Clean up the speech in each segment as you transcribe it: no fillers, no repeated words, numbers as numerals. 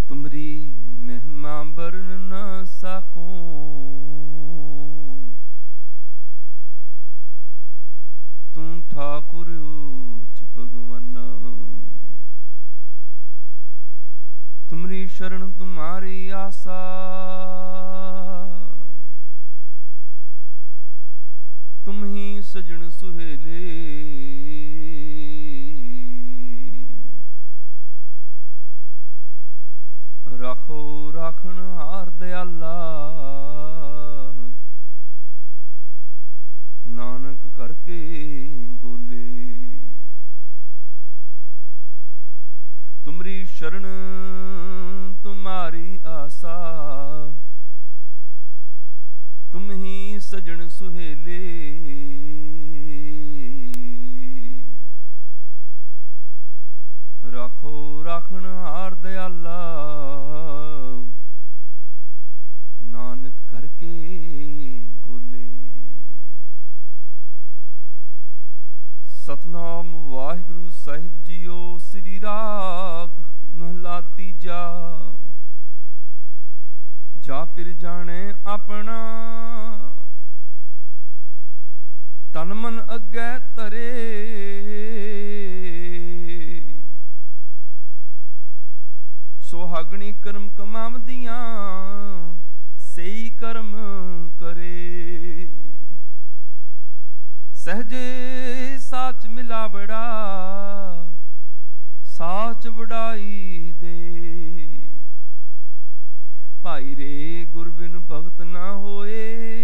तुमरी महिमा बरन न सकूं, तू ठाकुर उच भगवाना। तुमरी शरण तुम्हारी आशा, तुम ही सजन सुहेले। राखो राखण हार दयाला, नानक करके गोले। तुमरी शरण तुम्हारी आशा, तुम ही सजन सुहेले। राखो राखण हार दयाला, नानक करके गोले। सतनाम वाहिगुरु साहिब जीओ। श्री राग महला तीजा। जा पिर जाने अपना, तन मन अगे तरे। सुहागणी कर्म कमावदियां, सही कर्म करे। सहजे साच मिलावड़ा, साच वड़ाई दे। भाई रे गुर बिन भगत ना होए,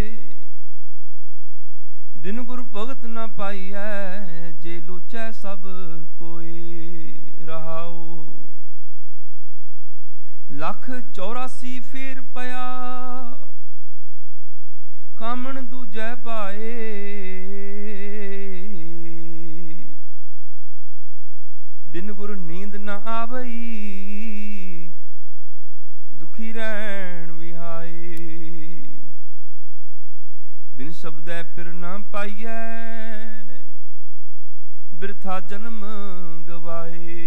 बिन गुर भगत ना पाईऐ। जे लुचै सब कोए रहाओ। लख 84 फेर पया, कामण दूजै पाए। बिन गुर नींद न आवई, दुखी रहन विहाए। बिन शब्दै पिर न पाईऐ, बिरथा जन्म गवाए।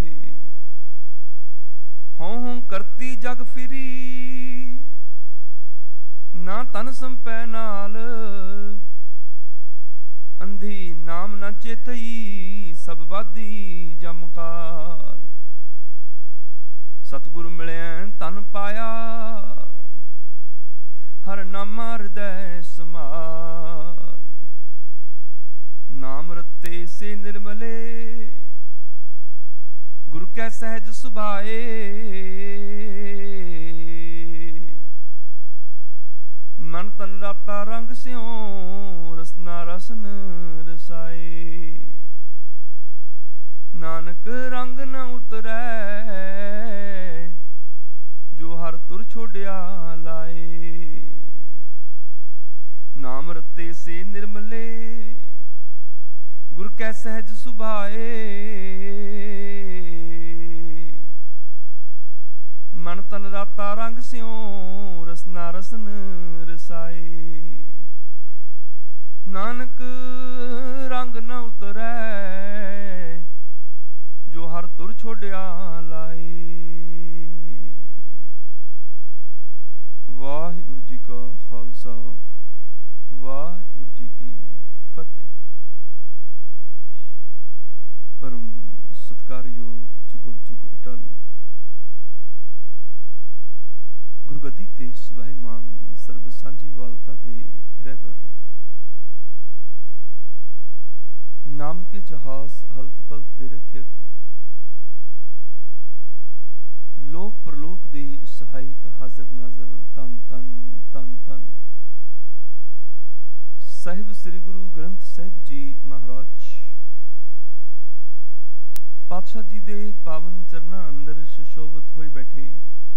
हों हों करती जग फिरी, ना तन संपै नाल। अंधी नाम न चेतई, सब वादी जमकाल। सतगुरु मिलैं तन पाया, हर नामा हृदय समाल। नाम रत्ते से निर्मले, गुरु कै सहज सुभाए। मन तन राता रंग स्यों, रसना रसन रसाए। नानक रंग न उतरै, जो हर तुर छोड़िया लाए। नाम रत्ते से निर्मले, गुर कै सहज सुभाए। मन तन राता रंग स्यों, रसना रसन रसाए। नानक रंग न उतरै, जो हर तुर छोड़िया लाए। वाहिगुरु जी का खालसा, वाहिगुरु जी की फतेह। परम सत्कारयोग जुगो जुग अटल गुरगद्दी ते सुभाईमान सर्ब सांझी वालता दे रहबर। नाम के जहाज हलत पलत दे रखियक, लोक परलोक दे सहायक हाजर नाजर तन तन तन तन साहिब श्री गुरु ग्रंथ साहिब जी महाराज पातशाह जी दे पावन चरना अंदर सुशोभित होई बैठे।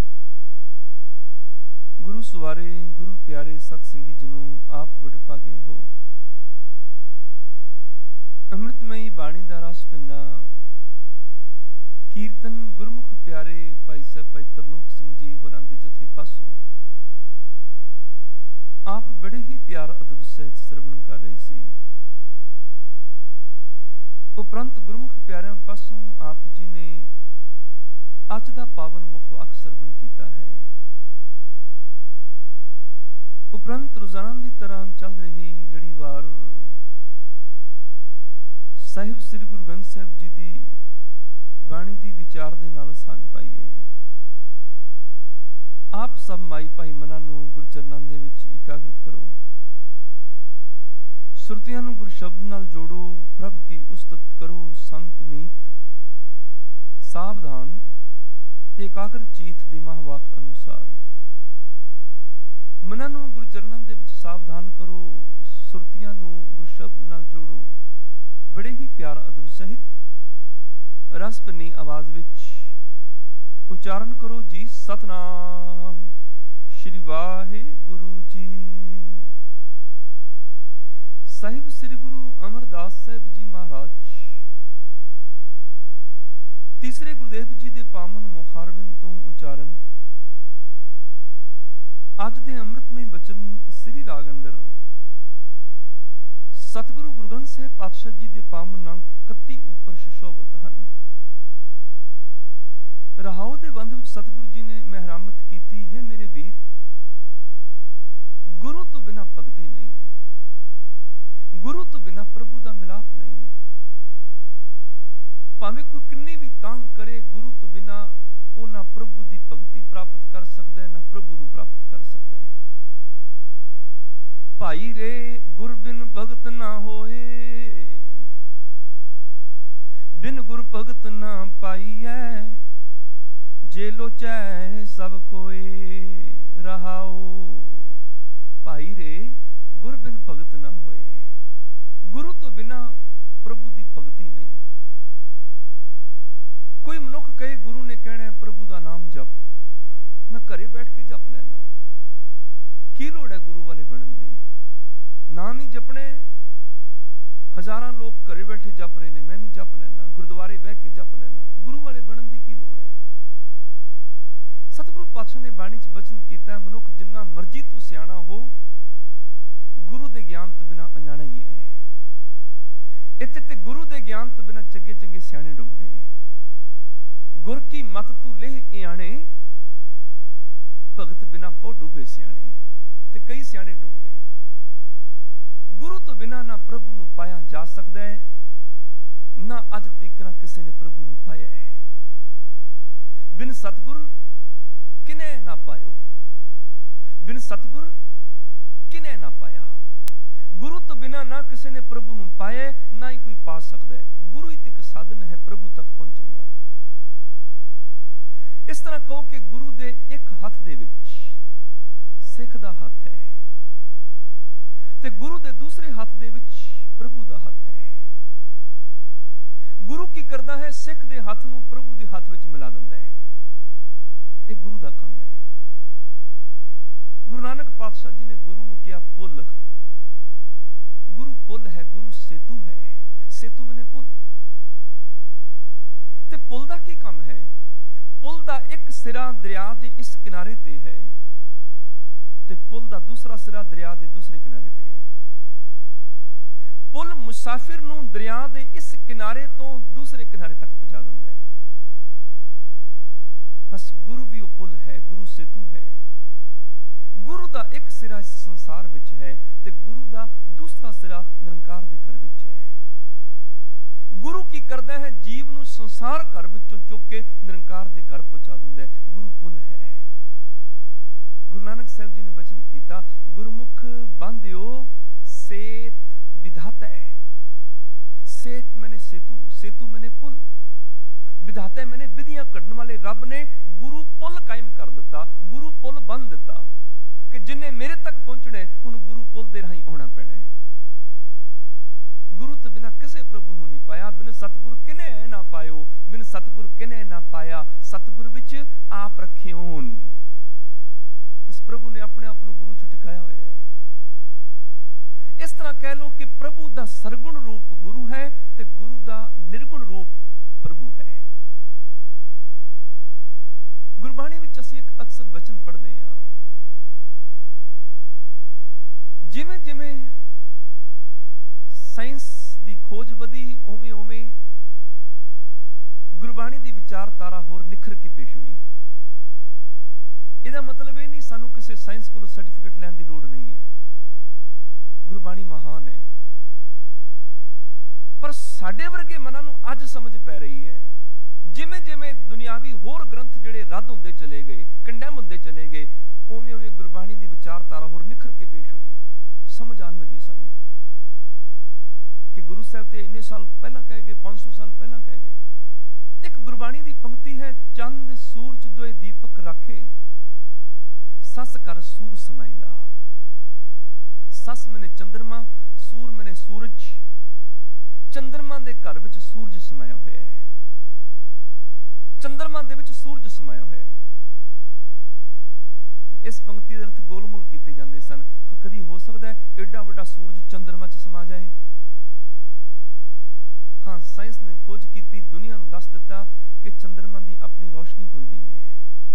गुरु सवारे गुरु प्यारे सत्संगी जनों, आप बड़ भागे हो। अमृतमयी बाणी दा रस पिन्ना कीर्तन गुरमुख प्यारे भाई साहब भाई तरलोक सिंह जी होरां दे जथे पासों आप बड़े ही प्यार अदब सहित श्रवण कर रहे सी। उपरंत गुरमुख प्यारियां पासों आप जी ने अज दा पावन मुखवाक सरवण कीता है। उपरंत रोजाना की तरह चल रही लड़ीवार साहिब श्री गुरु ग्रंथ साहिब जी की बाणी की विचार दे नाल सांझ पाईए। आप सब माई भाई मनां नूं गुरु चरनां दे विच एकाग्रत करो, सुरतियां नूं गुरु शब्द नाल जोड़ो, प्रभ की उस्तत करो संत मीत, सावधान एकाग्र चीत दे महावाक अनुसार। मनां नूं गुरु चरनां दे विच सावधान करो, सुरतियां नूं गुरु शब्द नाल जोड़ो। बड़े ही प्यार अदब सहित रस भरी आवाज विच उच्चारण करो जी, सतनाम श्री वाहिगुरु जी। साहिब श्री गुरु अमरदास साहिब जी महाराज तीसरे गुरुदेव जी दे पावन मुखारबिन तो उच्चारण अज दे अमृतमय बचन श्री राग अंदर सतगुरु गुरु ग्रंथ साहिब पातशाह जी दे पावन अंक 31 उपर सुशोभित हैं। रहाओ दे बंद विच सतगुरु जी ने मेहरामत कीती है, मेरे वीर गुरु तो बिना भगती नहीं, गुरु तो बिना प्रभु का मिलाप नहीं। भावें कोई किन्नी भी तांग करे, गुरु तो बिना वो ना प्रभु की भगती प्राप्त कर सकता है, ना प्रभु नूं प्राप्त कर सकता है। भाई रे गुर बिन भगत ना होए, बिन गुर भगत ना पाईऐ, जे लोचै सब कोए रहाओ। भाई रे गुर बिन भगत ना होए, गुरु तो बिना प्रभु की भगती नहीं। कोई मनुख कहे गुरु ने कहना प्रभु का नाम जप, मैं घरे बैठ के जप लेना, की लोड़ है गुरु वाले बनन दी? नाम ही जपने, हजारां लोग घरे बैठे जप रहे ने, मैं भी जप लेना, गुरुद्वारे बह के जप लेना, गुरु वाले बनन दी की लोड़ है? सतगुरु पातशाह ने बाणी च बचन कीता है, मनुख जिन्ना मर्जी तू सियाणा हो, गुरु दे ज्ञान तो बिना अनजाना ही है। इत्थे ते गुरु दे ज्ञान तो बिना चंगे चंगे सियाणे डुब गए। गुर की मत तू लेह आणे, भगत बिना पौ डूबे सियाणे, ते कई सियाणे डुब गए। गुरु तो बिना ना प्रभु नूं पाया जा सकता है, ना अज तक किसी ने प्रभु नूं पाया है। बिन सतगुर किने ना पायो, बिन सतगुर किने ना पाया। गुरु तो बिना ना किसी ने प्रभु नूं पाया, ना ही कोई पा सकता है। गुरु ही तो एक साधन है प्रभु तक पहुंचण दा। इस तरह कहो कि गुरु दे एक हथ दे विच सिख दा हथ है, ते गुरु दे दूसरे हथ दे विच प्रभु दा हथ है। गुरु की करदा है, सिख दे हथ नूं प्रभु दे हथ विच मिला दिंदा है। ये गुरु दा काम है। गुरु नानक पातशाह जी ने गुरु नूं किया पुल। गुरु पुल है, गुरु सेतु है। सेतु मैंने पुल, ते पुल दा की काम है? पुल दा एक सिरा दरिया दे इस किनारे ते है, ते पुल दा दूसरा सिरा दरिया दे दूसरे किनारे ते है। पुल मुसाफिर नूं दरिया दे इस किनारे तो दूसरे किनारे तक पहुंचा दिंदा है। बस गुरु भी वो पुल है, गुरु सेतु है। गुरु दा एक सिरा इस संसार विच है, ते गुरु दा दूसरा सिरा निरंकार दे घर विच है। गुरु की करदा है, जीव नूं संसार घर विचों चुक के निरंकार दे घर पहुंचा दिंदा है। गुरु पुल है। गुरु नानक साहब जी ने वचन कीता, गुरुमुख बांधियो सेत विधाता है। सेत मैंने सेतु, सेतु मैंने पुल, विधाता मैंने विधियां कढ़ने वाले रब ने गुरु पुल कायम कर दिता, गुरु पुल बन दिता कि जिन्हें मेरे तक पहुंचने हुण गुरु पुल दे राही आना पैना है। गुरु तो बिना किसी प्रभु नूं नहीं पाया, बिन सतगुर किने ना पायो, बिन सतगुर किने ना पाया। सतगुर विच आप रखे होन। उस प्रभु ने अपने आप नूं गुरु च टिकाया होया है। इस तरह कह लो कि प्रभु दा सरगुण रूप गुरु है, ते गुरु दा निर्गुण रूप प्रभु है। गुरबाणी विच असीं एक अक्सर वचन पढ़दे हां, जिवें जिवें साइंस की खोज वधी, उवें उवें ਗੁਰਬਾਣੀ ਦੀ ਵਿਚਾਰਧਾਰਾ ਹੋਰ ਨਿਖਰ ਕੇ ਪੇਸ਼ ਹੋਈ। ਇਹਦਾ ਮਤਲਬ ਇਹ ਨਹੀਂ ਸਾਨੂੰ ਕਿਸੇ ਸਾਇੰਸ ਕੋਲੋਂ ਸਰਟੀਫਿਕੇਟ ਲੈਣ ਦੀ ਲੋੜ ਨਹੀਂ ਹੈ। ਗੁਰਬਾਣੀ ਮਹਾਨ ਹੈ, ਪਰ ਸਾਡੇ ਵਰਗੇ ਮਨਾਂ ਨੂੰ ਅੱਜ ਸਮਝ ਪੈ ਰਹੀ ਹੈ। ਜਿਵੇਂ ਜਿਵੇਂ ਦੁਨਿਆਵੀ ਹੋਰ ਗ੍ਰੰਥ ਜਿਹੜੇ ਰੱਦ ਹੁੰਦੇ ਚਲੇ ਗਏ, ਕੰਡੈਮ ਹੁੰਦੇ ਚਲੇ ਗਏ, ਉਵੇਂ ਉਵੇਂ ਗੁਰਬਾਣੀ ਦੀ ਵਿਚਾਰਧਾਰਾ ਹੋਰ ਨਿਖਰ ਕੇ ਪੇਸ਼ ਹੋਈ। ਸਮਝ ਆਉਣ ਲੱਗੀ ਸਾਨੂੰ ਕਿ ਗੁਰੂ ਸਾਹਿਬ ਤੇ ਇੰਨੇ ਸਾਲ ਪਹਿਲਾਂ ਕਹਿ ਗਏ, 500 ਸਾਲ ਪਹਿਲਾਂ ਕਹਿ ਗਏ। ਇੱਕ ਗੁਰਬਾਣੀ ਦੀ ਪੰਕਤੀ ਹੈ, ਚੰਦ ਸੂਰਜ ਦੋਏ ਦੀਪਕ ਰਾਖੇ, ਸੱਸ ਕਰ ਸੂਰ ਸਮਾਈਂਦਾ। ਸੱਸ ਮੈਨੇ ਚੰਦਰਮਾ, ਸੂਰ ਮੈਨੇ ਸੂਰਜ। ਚੰਦਰਮਾ ਦੇ ਘਰ ਵਿੱਚ ਸੂਰਜ ਸਮਾਇਆ ਹੋਇਆ ਹੈ, ਚੰਦਰਮਾ ਦੇ ਵਿੱਚ ਸੂਰਜ ਸਮਾਇਆ ਹੋਇਆ ਹੈ। ਇਸ ਪੰਕਤੀ ਦੇ ਅਰਥ ਗੋਲਮੋਲ ਕੀਤੇ ਜਾਂਦੇ ਸਨ। ਕਦੀ ਹੋ ਸਕਦਾ ਹੈ ਏਡਾ ਵੱਡਾ ਸੂਰਜ ਚੰਦਰਮਾ 'ਚ ਸਮਾ ਜਾਏ? ਹਾਂ, ਸਾਇੰਸ ਨੇ ਖੋਜ ਕੀਤੀ, ਦੁਨੀਆ ਨੂੰ ਦੱਸ ਦਿੱਤਾ ਕਿ ਚੰਦਰਮਾ ਦੀ ਆਪਣੀ ਰੋਸ਼ਨੀ ਕੋਈ ਨਹੀਂ ਹੈ।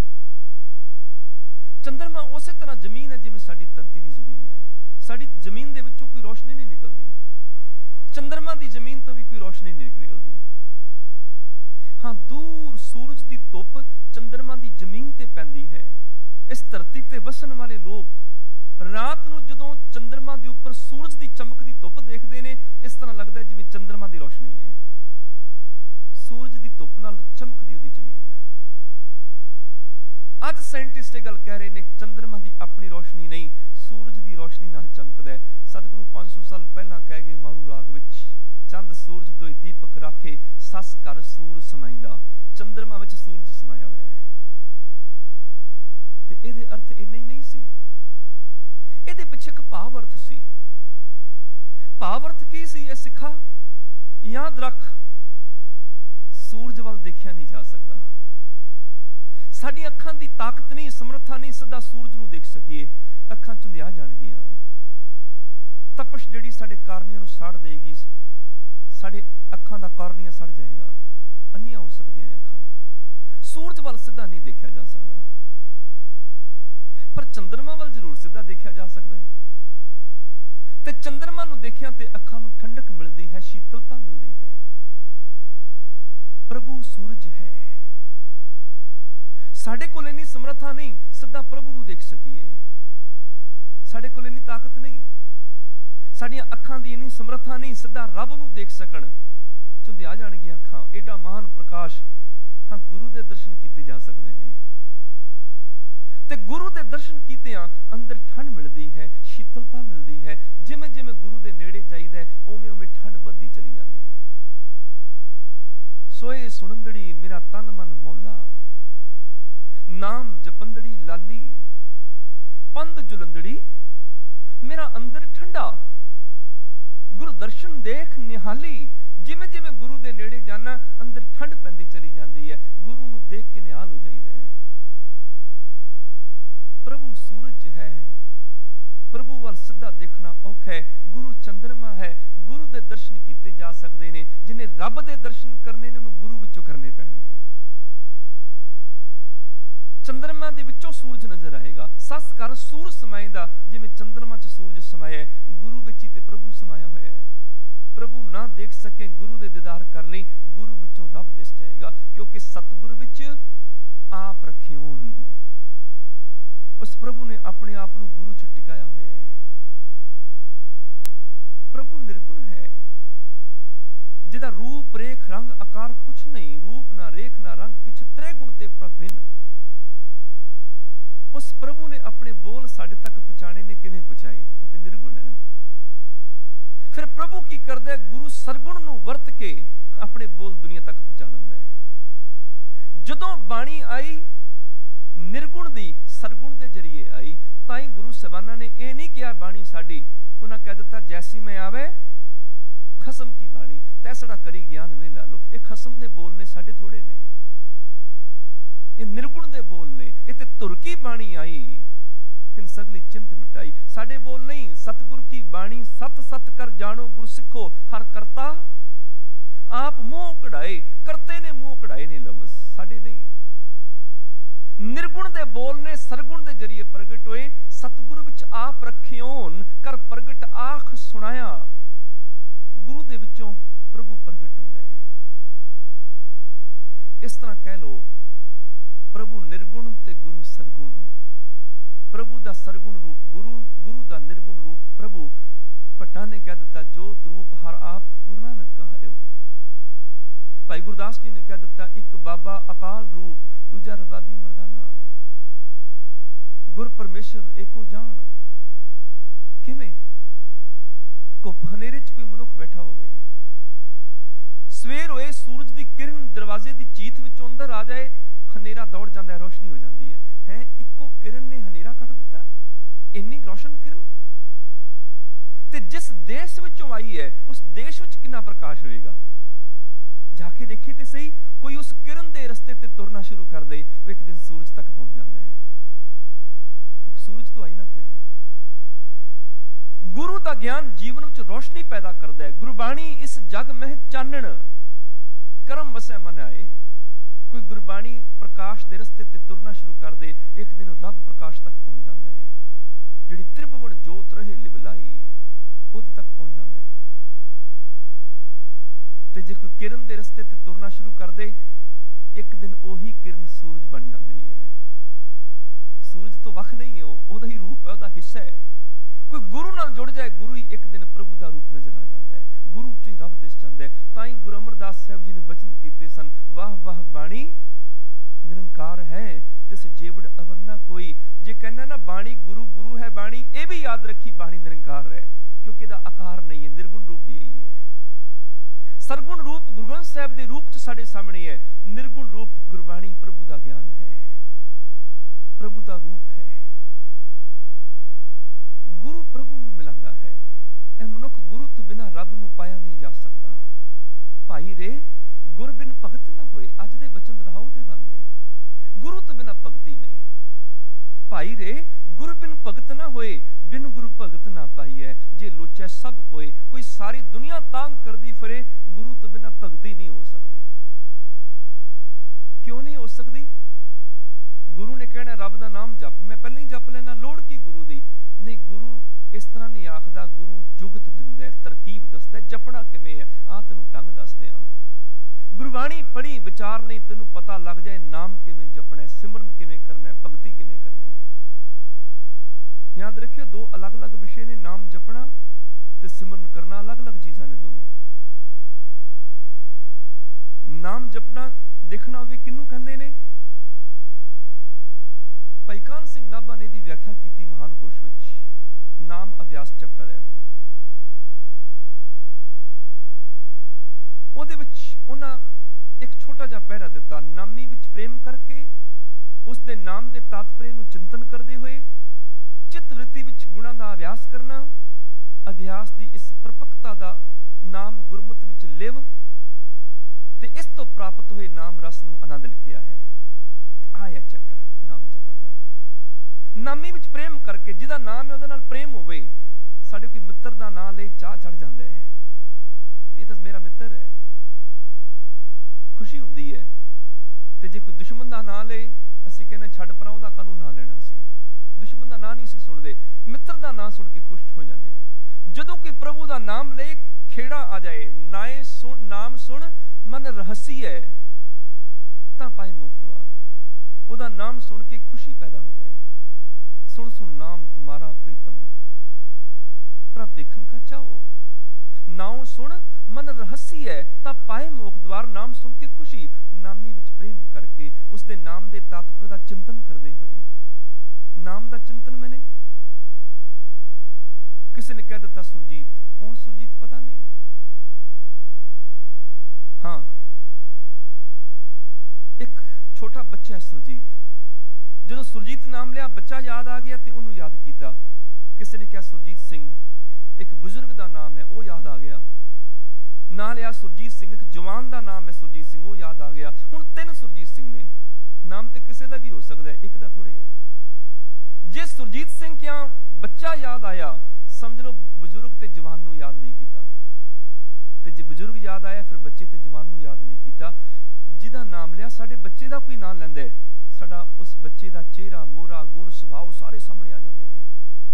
ਚੰਦਰਮਾ ਉਸੇ ਤਰ੍ਹਾਂ ਜ਼ਮੀਨ ਹੈ ਜਿਵੇਂ ਸਾਡੀ ਧਰਤੀ ਦੀ ਜ਼ਮੀਨ ਹੈ। ਸਾਡੀ ਜ਼ਮੀਨ ਦੇ ਵਿੱਚੋਂ ਕੋਈ ਰੋਸ਼ਨੀ ਨਹੀਂ ਨਿਕਲਦੀ, ਚੰਦਰਮਾ ਦੀ ਜ਼ਮੀਨ ਤੋਂ ਵੀ ਕੋਈ ਰੋਸ਼ਨੀ ਨਹੀਂ ਨਿਕਲਦੀ। ਹਾਂ, ਦੂਰ ਸੂਰਜ ਦੀ ਧੁੱਪ ਚੰਦਰਮਾ ਦੀ ਜ਼ਮੀਨ ਤੇ ਪੈਂਦੀ ਹੈ। ਇਸ ਧਰਤੀ ਤੇ ਵਸਣ ਵਾਲੇ ਲੋਕ ਰਾਤ ਨੂੰ ਜਦੋਂ ਚੰਦਰਮਾ ਦੇ ਉੱਪਰ ਸੂਰਜ ਦੀ ਚਮਕਦੀ ਧੁੱਪ ਦੇਖਦੇ ਨੇ, ਇਸ ਤਰ੍ਹਾਂ ਲੱਗਦਾ ਜਿਵੇਂ ਚੰਦਰਮਾ ਦੀ ਰੋਸ਼ਨੀ ਹੈ, ਸੂਰਜ ਦੀ ਧੁੱਪ ਨਾਲ ਚਮਕਦੀ ਉਹਦੀ ਜ਼ਮੀਨ। ਅੱਜ ਸਾਇੰਟਿਸਟ ਇਹ ਗੱਲ ਕਹਿ ਰਹੇ ਨੇ, ਚੰਦਰਮਾ ਦੀ ਆਪਣੀ ਰੋਸ਼ਨੀ ਨਹੀਂ, ਸੂਰਜ ਦੀ ਰੋਸ਼ਨੀ ਨਾਲ ਚਮਕਦਾ ਹੈ। ਸਤਿਗੁਰੂ 500 ਸਾਲ ਪਹਿਲਾਂ ਕਹਿ ਗਏ ਮਾਰੂ ਰਾਗ ਵਿੱਚ, ਚੰਦ ਸੂਰਜ ਦੋਏ ਦੀਪਕ ਰਾਖੇ, ਸੱਸ ਕਰ ਸੂਰ ਸਮਾਈਂਦਾ। ਚੰਦਰਮਾ ਵਿੱਚ ਸੂਰਜ ਸਮਾਇਆ ਹੋਇਆ ਹੈ। ਤੇ ਇਹਦੇ ਅਰਥ ਇੰਨਾ ਹੀ ਨਹੀਂ ਸੀ, ਇਹਦੇ ਪਿੱਛੇ ਇੱਕ ਭਾਵ ਅਰਥ ਸੀ। ਭਾਵ ਅਰਥ ਕੀ ਸੀ? ਇਹ ਸਿੱਖਾ ਯਾਦ ਰੱਖ, ਸੂਰਜ ਵੱਲ ਦੇਖਿਆ ਨਹੀਂ ਜਾ ਸਕਦਾ। ਸਾਡੀਆਂ ਅੱਖਾਂ ਦੀ ਤਾਕਤ ਨਹੀਂ, ਸਮਰੱਥਾ ਨਹੀਂ ਸਿੱਧਾ ਸੂਰਜ ਨੂੰ ਦੇਖ ਸਕੀਏ। ਅੱਖਾਂ ਚੁੰਧਿਆ ਜਾਣਗੀਆਂ। ਤਪਸ਼ ਜਿਹੜੀ ਸਾਡੇ ਕਾਰਨੀਆਂ ਨੂੰ ਸਾੜ ਦੇਗੀ, ਸਾਡੇ ਅੱਖਾਂ ਦਾ ਕਾਰਨੀਆ ਸੜ ਜਾਏਗਾ, ਅੰਨੀਆਂ ਹੋ ਸਕਦੀਆਂ ਨੇ ਅੱਖਾਂ। ਸੂਰਜ ਵੱਲ ਸਿੱਧਾ ਨਹੀਂ ਦੇਖਿਆ ਜਾ ਸਕਦਾ, ਪਰ ਚੰਦਰਮਾ ਵੱਲ ਜ਼ਰੂਰ ਸਿੱਧਾ ਦੇਖਿਆ ਜਾ ਸਕਦਾ ਹੈ। ਤੇ ਚੰਦਰਮਾ ਨੂੰ ਦੇਖਿਆ ਤੇ ਅੱਖਾਂ ਨੂੰ ਠੰਡਕ ਮਿਲਦੀ ਹੈ, ਸ਼ੀਤਲਤਾ ਮਿਲਦੀ ਹੈ। ਪ੍ਰਭੂ ਸੂਰਜ ਹੈ। ਸਾਡੇ ਕੋਲ ਇੰਨੀ ਸਮਰੱਥਾ ਨਹੀਂ ਸਿੱਧਾ ਪ੍ਰਭੂ ਨੂੰ ਦੇਖ ਸਕੀਏ, ਸਾਡੇ ਕੋਲ ਇੰਨੀ ਤਾਕਤ ਨਹੀਂ, ਸਾਡੀਆਂ ਅੱਖਾਂ ਦੀ ਇੰਨੀ ਸਮਰੱਥਾ ਨਹੀਂ ਸਿੱਧਾ ਰੱਬ ਨੂੰ ਦੇਖ ਸਕਣ। ਚੁੰਧਿਆ ਜਾਣਗੀਆਂ ਅੱਖਾਂ, ਏਡਾ ਮਹਾਨ ਪ੍ਰਕਾਸ਼। ਹਾਂ, ਗੁਰੂ ਦੇ ਦਰਸ਼ਨ ਕੀਤੇ ਜਾ ਸਕਦੇ ਨੇ, ਤੇ ਗੁਰੂ ਦੇ ਦਰਸ਼ਨ ਕੀਤਿਆਂ ਅੰਦਰ ਠੰਡ ਮਿਲਦੀ ਹੈ, ਸ਼ੀਤਲਤਾ ਮਿਲਦੀ ਹੈ। ਜਿਵੇਂ ਜਿਵੇਂ ਗੁਰੂ ਦੇ ਨੇੜੇ ਜਾਈਦਾ ਹੈ, ਉਵੇਂ ਉਵੇਂ ਠੰਡ ਵੱਧਦੀ ਚਲੀ ਜਾਂਦੀ ਹੈ। ਸੋਏ ਸੁਣੰਦੜੀ ਮੇਰਾ ਤਨ ਮਨ ਮੌਲਾ, ਨਾਮ ਜਪੰਦੜੀ ਲਾਲੀ, ਪੰਧ ਜੁਲੰਦੜੀ ਮੇਰਾ ਅੰਦਰ ਠੰਡਾ। ਗੁਰੂ ਦਰਸ਼ਨ ਦੇਖ ਨਿਹਾਲੀ। ਜਿਵੇਂ ਜਿਵੇਂ ਗੁਰੂ ਦੇ ਨੇੜੇ ਜਾਣਾ, ਅੰਦਰ ਠੰਡ ਪੈਂਦੀ ਚਲੀ ਜਾਂਦੀ ਹੈ। ਗੁਰੂ ਨੂੰ ਦੇਖ ਕੇ ਨਿਹਾਲ ਹੋ ਜਾਈਦਾ ਹੈ। ਪ੍ਰਭੂ ਸੂਰਜ ਹੈ, ਪ੍ਰਭੂ ਵੱਲ ਸਿੱਧਾ ਦੇਖਣਾ ਔਖਾ ਹੈ। ਗੁਰੂ ਚੰਦਰਮਾ ਹੈ, ਗੁਰੂ ਦੇ ਦਰਸ਼ਨ ਕੀਤੇ ਜਾ ਸਕਦੇ ਨੇ। ਜਿਹਨੇ ਰੱਬ ਦੇ ਦਰਸ਼ਨ ਕਰਨੇ ਨੇ, ਉਹਨੂੰ ਗੁਰੂ ਵਿੱਚੋਂ ਕਰਨੇ ਪੈਣਗੇ। ਚੰਦਰਮਾ ਦੇ ਵਿੱਚੋਂ ਸੂਰਜ ਨਜ਼ਰ ਆਏਗਾ। ਸੱਸ ਕਰ ਸੂਰ ਸਮਾਈਂਦਾ, ਜਿਵੇਂ ਚੰਦਰਮਾ 'ਚ ਸੂਰਜ ਸਮਾਇਆ ਹੈ, ਗੁਰੂ ਵਿੱਚ ਹੀ ਤੇ ਪ੍ਰਭੂ ਸਮਾਇਆ ਹੋਇਆ ਹੈ। ਪ੍ਰਭੂ ਨਾ ਦੇਖ ਸਕੇ, ਗੁਰੂ ਦੇ ਦੀਦਾਰ ਕਰ ਲਈ, ਗੁਰੂ ਵਿੱਚੋਂ ਰੱਬ ਦਿਸ ਜਾਏਗਾ। ਕਿਉਂਕਿ ਸਤਿਗੁਰ ਵਿੱਚ ਆਪ ਰਖਿਓਨ, ਉਸ ਪ੍ਰਭੂ ਨੇ ਆਪਣੇ ਆਪ ਨੂੰ ਗੁਰੂ 'ਚ ਟਿਕਾਇਆ ਹੋਇਆ ਹੈ। ਪ੍ਰਭੂ ਨਿਰਗੁਣ ਹੈ, ਜਿਹਦਾ ਰੂਪ ਰੇਖ ਰੰਗ ਆਕਾਰ ਕੁਛ ਨਹੀਂ, ਰੂਪ ਨਾ ਰੇਖ ਨਾ ਰੰਗ ਕਿਛ, ਤ੍ਰਿਗੁਣ ਤੇ ਪ੍ਰਭਿੰਨ। ਉਸ ਪ੍ਰਭੂ ਨੇ ਆਪਣੇ ਬੋਲ ਸਾਡੇ ਤੱਕ ਪਹੁੰਚਾਣੇ ਨੇ, ਕਿਵੇਂ ਪਹੁੰਚਾਏ? ਉਹ ਤੇ ਨਿਰਗੁਣ ਹੈ ਨਾ। ਫਿਰ ਪ੍ਰਭੂ ਕੀ ਕਰਦਾ ਹੈ? ਗੁਰੂ ਸਰਗੁਣ ਨੂੰ ਵਰਤ ਕੇ ਆਪਣੇ ਬੋਲ ਦੁਨੀਆ ਤੱਕ ਪਹੁੰਚਾ ਦਿੰਦਾ ਹੈ। ਜਦੋਂ ਬਾਣੀ ਆਈ ਨਿਰਗੁਣ ਦੀ, ਸਰਗੁਣ ਦੇ ਜਰੀਏ ਆਈ, ਤਾਂ ਹੀ ਗੁਰੂ ਸਾਹਿਬਾਨਾਂ ਨੇ ਇਹ ਨਹੀਂ ਕਿਹਾ ਬਾਣੀ ਸਾਡੀ, ਉਹਨਾਂ ਕਹਿ ਦਿੱਤਾ ਜੈਸੀ ਮੈਂ ਆਵੇ ਖਸਮ ਕੀ ਬਾਣੀ, ਤੈਸੜਾ ਕਰੀ ਗਿਆਨ ਵੇ ਲਾ ਲੋ। ਇਹ ਖਸਮ ਦੇ ਬੋਲ ਨੇ, ਸਾਡੇ ਥੋੜੇ ਨੇ। ਇਹ ਨਿਰਗੁਣ ਦੇ ਬੋਲ ਨੇ। ਇਹ ਤੇ ਧੁਰ ਕੀ ਬਾਣੀ ਆਈ, ਤਿਨ ਸਗਲੀ ਚਿੰਤ ਮਿਟਾਈ। ਸਾਡੇ ਬੋਲ ਨਹੀਂ। ਸਤਿਗੁਰ ਕੀ ਬਾਣੀ ਸਤ ਸਤ ਕਰ ਜਾਣੋ ਗੁਰ ਸਿੱਖੋ, ਹਰ ਕਰਤਾ ਆਪ ਮੂੰਹ ਕਢਾਏ, ਕਰਤੇ ਨੇ ਮੂੰਹ ਕਢਾਏ ਨੇ ਲਫ਼ਜ਼, ਸਾਡੇ ਨਹੀਂ। ਨਿਰਗੁਣ ਦੇ ਬੋਲ ਨੇ, ਸਰਗੁਣ ਦੇ ਜਰੀਏ ਪ੍ਰਗਟ ਹੋਏ। ਸਤਿਗੁਰੂ ਵਿੱਚ ਆਪ ਰਖਿਓਨ ਕਰ ਪ੍ਰਗਟ ਆਖ ਸੁਣਾਇਆ। ਗੁਰੂ ਦੇ ਵਿੱਚੋਂ ਪ੍ਰਭੂ ਪ੍ਰਗਟ ਹੁੰਦਾ ਹੈ। इस तरह कह लो, प्रभु निर्गुण ते गुरु सरगुण। प्रभु दा सरगुण रूप गुरु, गुरु दा निर्गुण रूप प्रभु। भट्टा ने कह दिता जोत रूप हर आप गुरु नानक कहायो। भाई गुरदास जी ने कह दिता एक बाबा अकाल रूप, दूजा रबाबी मरदाना। गुर परमेश्वर एको जान। किवें? घुप हनेरे च कोई मनुख बैठा होवे, सवेर होए सूरज की किरण दरवाजे की चीथ विचों अंदर आ जाए, हनेरा दौड़ जाता है, रोशनी हो जाती है। हैं इको किरण ने हनेरा कट दिता, इन्नी रोशन किरण। ते जिस देश विचों आई है उस देश विच कितना प्रकाश होएगा। जाके देखिए तो सही, कोई उस किरण के रस्ते ते तुरना शुरू कर दे, वो एक दिन सूरज तक पहुंच जाता है, क्योंकि सूरज तो आई ना किरण। गुरु का ज्ञान जीवन में रोशनी पैदा करता है। गुरबाणी इस जग में चानण करम वसै मन आए। कोई गुरबाणी प्रकाश के रस्ते ते तुरना शुरू कर दे, एक दिन रब प्रकाश तक पहुंच जाता है। जिहड़ी त्रिभुवन जोत रहे लिवलाई, उहदे तक पहुंच जाता है। ते जे कोई किरण के रस्ते ते तुरना शुरू कर दे, एक दिन ओही किरण सूरज बन जाती है। सूरज तो वख नहीं है, ओहदा ही रूप है, ओहदा हिस्सा है। कोई गुरु नाल जुड़ जाए, गुरु ही एक दिन प्रभु का रूप नजर आ जाता है, गुरु च ही रब दिस जाता है। ताई गुरु अमरदास साहब जी ने बचन कीते सन, वाह वाह बाणी निरंकार है तिस जेवड़ अवरना कोई। जे कहना ना बाणी गुरु गुरु है बाणी, ये भी याद रखी बाणी निरंकार है, क्योंकि इसका आकार नहीं है, निर्गुण रूप भी यही है। सरगुण रूप गुरु ग्रंथ साहब के रूप च साडे सामने है, निर्गुण रूप गुरबाणी प्रभु का ज्ञान है, प्रभु का रूप है। गुरु प्रभु नूं मिलांदा है। ए मनुख गुरु तो बिना रब नूं पाया नहीं जा सकता। भाई रे गुर बिन भगत ना होए, अज दे बचन रहाओ दे बंदे। गुरु तो बिना भगती नहीं। भाई रे गुर बिन भगत ना होए, बिन गुरु भगत ना पाई है। जे लोचे सब कोई, कोई सारी दुनिया तांग कर दी फिरे, गुरु तो बिना भगती नहीं हो सकती। क्यों नहीं हो सकती? गुरु ने कहना रब का नाम जप, मैं पहले ही जप लेना, लोड़ की गुरु दी नहीं। गुरु इस तरह नहीं आखदा, गुरु जुगत दिंदा है, तरकीब दसदा है, जपना किवें है आ तैनूं ढंग दसदे आ। गुरबाणी पढ़ी विचार नहीं, तैनूं पता लग जाए नाम किवें जपना है, सिमरन किवें करना है, भगती किवें करनी है। याद रखियो दो अलग अलग विषय ने, नाम जपना ते सिमरन करना अलग अलग चीज़ां ने दोनों। नाम जपना देखना होवे किन्नू कहंदे ने, भाई कान सिंह नाभा ने दी व्याख्या की महान कोश विच, नाम अभ्यास चैप्टर है ਉਹਦੇ ਵਿੱਚ ਉਹਨਾਂ ਇੱਕ ਛੋਟਾ ਜਿਹਾ ਪਹਿਰਾ ਦਿੱਤਾ। ਨਾਮੀ ਵਿੱਚ ਪ੍ਰੇਮ ਕਰਕੇ ਉਸ ਦੇ ਨਾਮ ਦੇ ਤਾਤਪਰੇ ਨੂੰ ਚਿੰਤਨ ਕਰਦੇ ਹੋਏ ਚਿੱਤ ਵ੍ਰਿਤੀ ਵਿੱਚ ਗੁਣਾਂ ਦਾ ਅਭਿਆਸ ਕਰਨਾ, ਅਭਿਆਸ ਦੀ ਇਸ ਪਰਪੱਕਤਾ ਦਾ ਨਾਮ ਗੁਰਮਤਿ ਵਿੱਚ ਲਿਵ ਤੇ ਇਸ ਤੋਂ ਪ੍ਰਾਪਤ ਹੋਏ ਨਾਮ ਰਸ ਨੂੰ ਆਨੰਦ ਲਿਖਿਆ ਹੈ। ਆਇਆ ਚੈਪਟਰ ਨਾਮ ਜਪਣ ਦਾ। ਨਾਮੀ ਵਿੱਚ ਪ੍ਰੇਮ ਕਰਕੇ, ਜਿਹਦਾ ਨਾਮ ਹੈ ਉਹਦੇ ਨਾਲ ਪ੍ਰੇਮ ਹੋਵੇ। ਸਾਡੇ ਕੋਈ ਮਿੱਤਰ ਦਾ ਨਾਮ ਲਈ ਚਾਹ ਚੜ ਜਾਂਦਾ ਹੈ, ਇਹ ਤਾਂ ਮੇਰਾ ਮਿੱਤਰ ਹੈ, खुशी हुंदी है। ते जे कोई दुश्मन का नाम ले, असीं कहने छड़ परा उहदा कानून नाम लेना सी, दुश्मन का नाम नहीं सी सुनते, मित्र का नाम सुन के खुश हो जाते हैं। जदों कोई प्रभु का नाम ले खेड़ा आ जाए, नाए सुन नाम सुन मन रहसी है, तां पाए मोख द्वार। उहदा नाम सुन के खुशी पैदा हो जाए। सुन सुन नाम तुम्हारा प्रीतम, प्रभ देखन का चाहो। नाम सुन मन रहसी है, तां पाए मोख द्वार। नाम सुन के खुशी, नामी विच प्रेम करके उस दे नाम दे तात्पर्य दा चिंतन करदे होए। नाम दा चिंतन मैंने किसी ने कह दिता सुरजीत, कौन सुरजीत पता नहीं। हाँ, एक छोटा बच्चा है सुरजीत। जो सुरजीत नाम लिया, बच्चा याद आ गया तो उन्होंने याद किया। किसी ने कहा सुरजीत सिंह, एक बुजुर्ग का नाम है, वो याद आ गया। ना लिया सुरजीत सिंह, एक जवान का नाम है सुरजीत सिंह, वो याद आ गया। हुण तीन सुरजीत सिंह ने, नाम तो किसी का भी हो सकता है, एक का थोड़े है। जे सुरजीत सिंह क्या बच्चा याद आया, समझ लो बुजुर्ग ते जवान नूं याद नहीं किया। ते जे बुजुर्ग याद आया, फिर बच्चे ते जवान नूं याद नहीं किया। जिहदा नाम लिया, साडे बच्चे का कोई नाम लैंदा है, साडा उस बच्चे का चेहरा, मोहरा, गुण, सुभाव सारे सामने आ जाते हैं।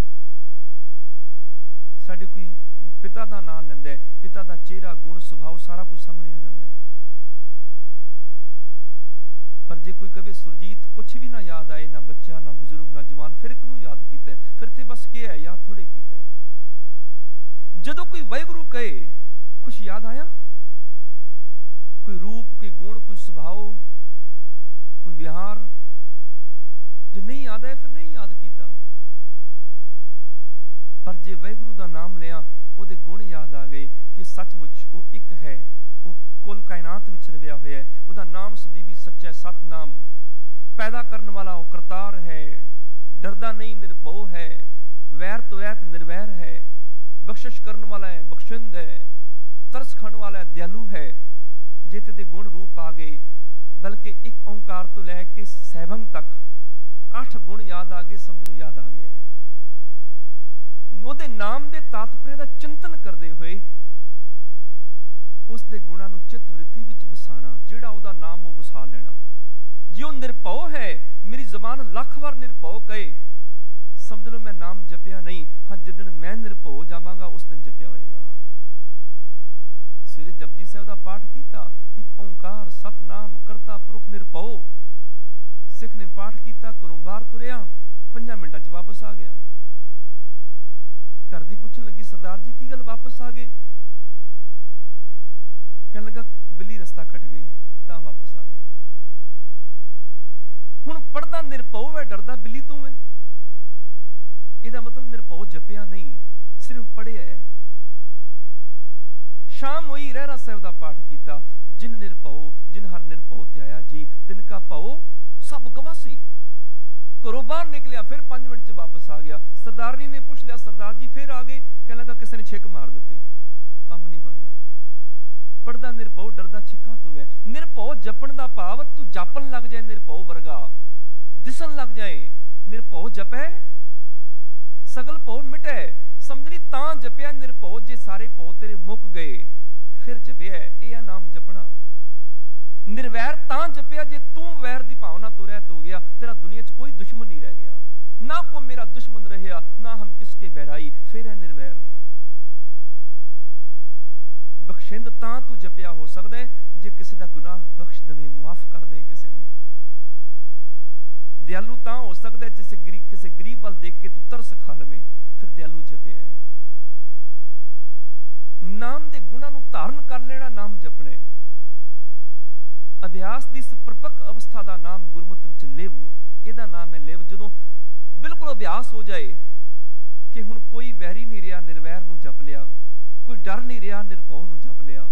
साडे कोई पिता का नाम लैंदा है, पिता का चेहरा, गुण, सुभाव सारा कुछ सामने आ जाता है। जे कोई कहे सुरजीत कुछ भी ना याद आए, ना बच्चा ना बजुर्ग ना जवान, फिर किनू याद किया? फिर ते बस क्या है, याद थोड़े किया। जदों कोई वाहिगुरू कहे कुछ याद आया? कोई रूप, कोई गुण, कोई स्वभाव, कोई विहार जो नहीं याद आया फिर नहीं याद किया। पर जे वाहिगुरू का नाम लिया, ਉਹਦੇ गुण याद आ गए कि सचमुच वो एक है, वो कुल कायनात विच रविया होया है। ਉਹਦਾ नाम सਦੀवी सच्चा सतनाम, पैदा करने वाला वो करतार है, डरदा नहीं निरभौ है, वैर तो रहित निर्वैर है, बख्शिश करने वाला है, बख्शिंद है, तरस खाने वाला है, दयालु है। जे ते गुण रूप आ गए, बल्कि एक ओंकार तो लैके सैभंग तक 8 गुण याद आ गए, समझ लो याद आ गया है। ਉਹਦੇ नाम के तात्पर्य का चिंतन करते हुए उसके गुणों को चित्त वृत्ति विच वसाना, जिहड़ा ਉਹਦਾ नाम वो वसा लेना। जे वो निरभौ है, मेरी जबान लख बार निरभौ कहे, समझ लो मैं नाम जपिया नहीं। हाँ, जिदन मैं निरभौ जावांगा उस दिन जपिया होएगा। सवेरे जपजी साहिब का पाठ किया, एक ओंकार सतनाम करता पुरख निरभौ, सिख ने पाठ किया, घरों बाहर तुरिया, 5 मिनटां च वापस आ गया। घर दी पुछन लगी, सरदार जी की गल वापस आ गए? कहने लगा बिल्ली रस्ता कट गई तां वापस आ गया। हुण पढ़दा निरभौ है, डरदा बिल्ली तू है। ਇਹਦਾ मतलब निरभौ जपिया नहीं, सिर्फ पढ़िया है। शाम हुई, रहरा साहिब का पाठ किया, जिन निरभौ जिन हर निरभौ ते आया जी, तिनका भौ सब गवासी। घरों बाहर निकलिया, फिर 5 मिनट च वापस आ गया। सरदारनी ने पूछ लिया, सरदार जी फिर आ गए? कहने लगा किसी ने छिक मार दी, काम नहीं बनना। पढ़दा निरभौ, डरदा छिक्कां तो है। निरभौ जपण का भाव तू जापन लग जाए, निरभौ वर्गा दिसन लग जाए। निरभौ जपै सगल भौ मिटै, समझनी तां जपिया निरभौ, जे सारे भौ तेरे मुक गए फिर जपिया। यह नाम जपना। निर्वैर तां जपिया जे तू वैर की भावना तो रहत हो गया, तेरा दुनिया च कोई दुश्मन नहीं रह गया, ना को मेरा दुश्मन रहा, ना हम किसके बैराई, फिर है निर्वैर। बख्शिंद तां तू जपिया हो सकता है जे किसी का गुनाह बख्श दवे, मुआफ कर दे किसी नूं। दयालु तां हो सकता है जिसे किसी गरीब वाल देख के तू तरस खा लवे, फिर दयालु जपिया है। नाम के गुणों को धारण कर लेना नाम जपने। अभ्यास की इस परिपक्व अवस्था का नाम गुरमत विच लिव, ਇਹਦਾ नाम है लिव। जो बिल्कुल अभ्यास हो जाए कि हुण कोई वैरी नहीं रहा, निर्वैर नूं जप लिया, कोई डर नहीं रहा, निरभौ नूं जप लिया।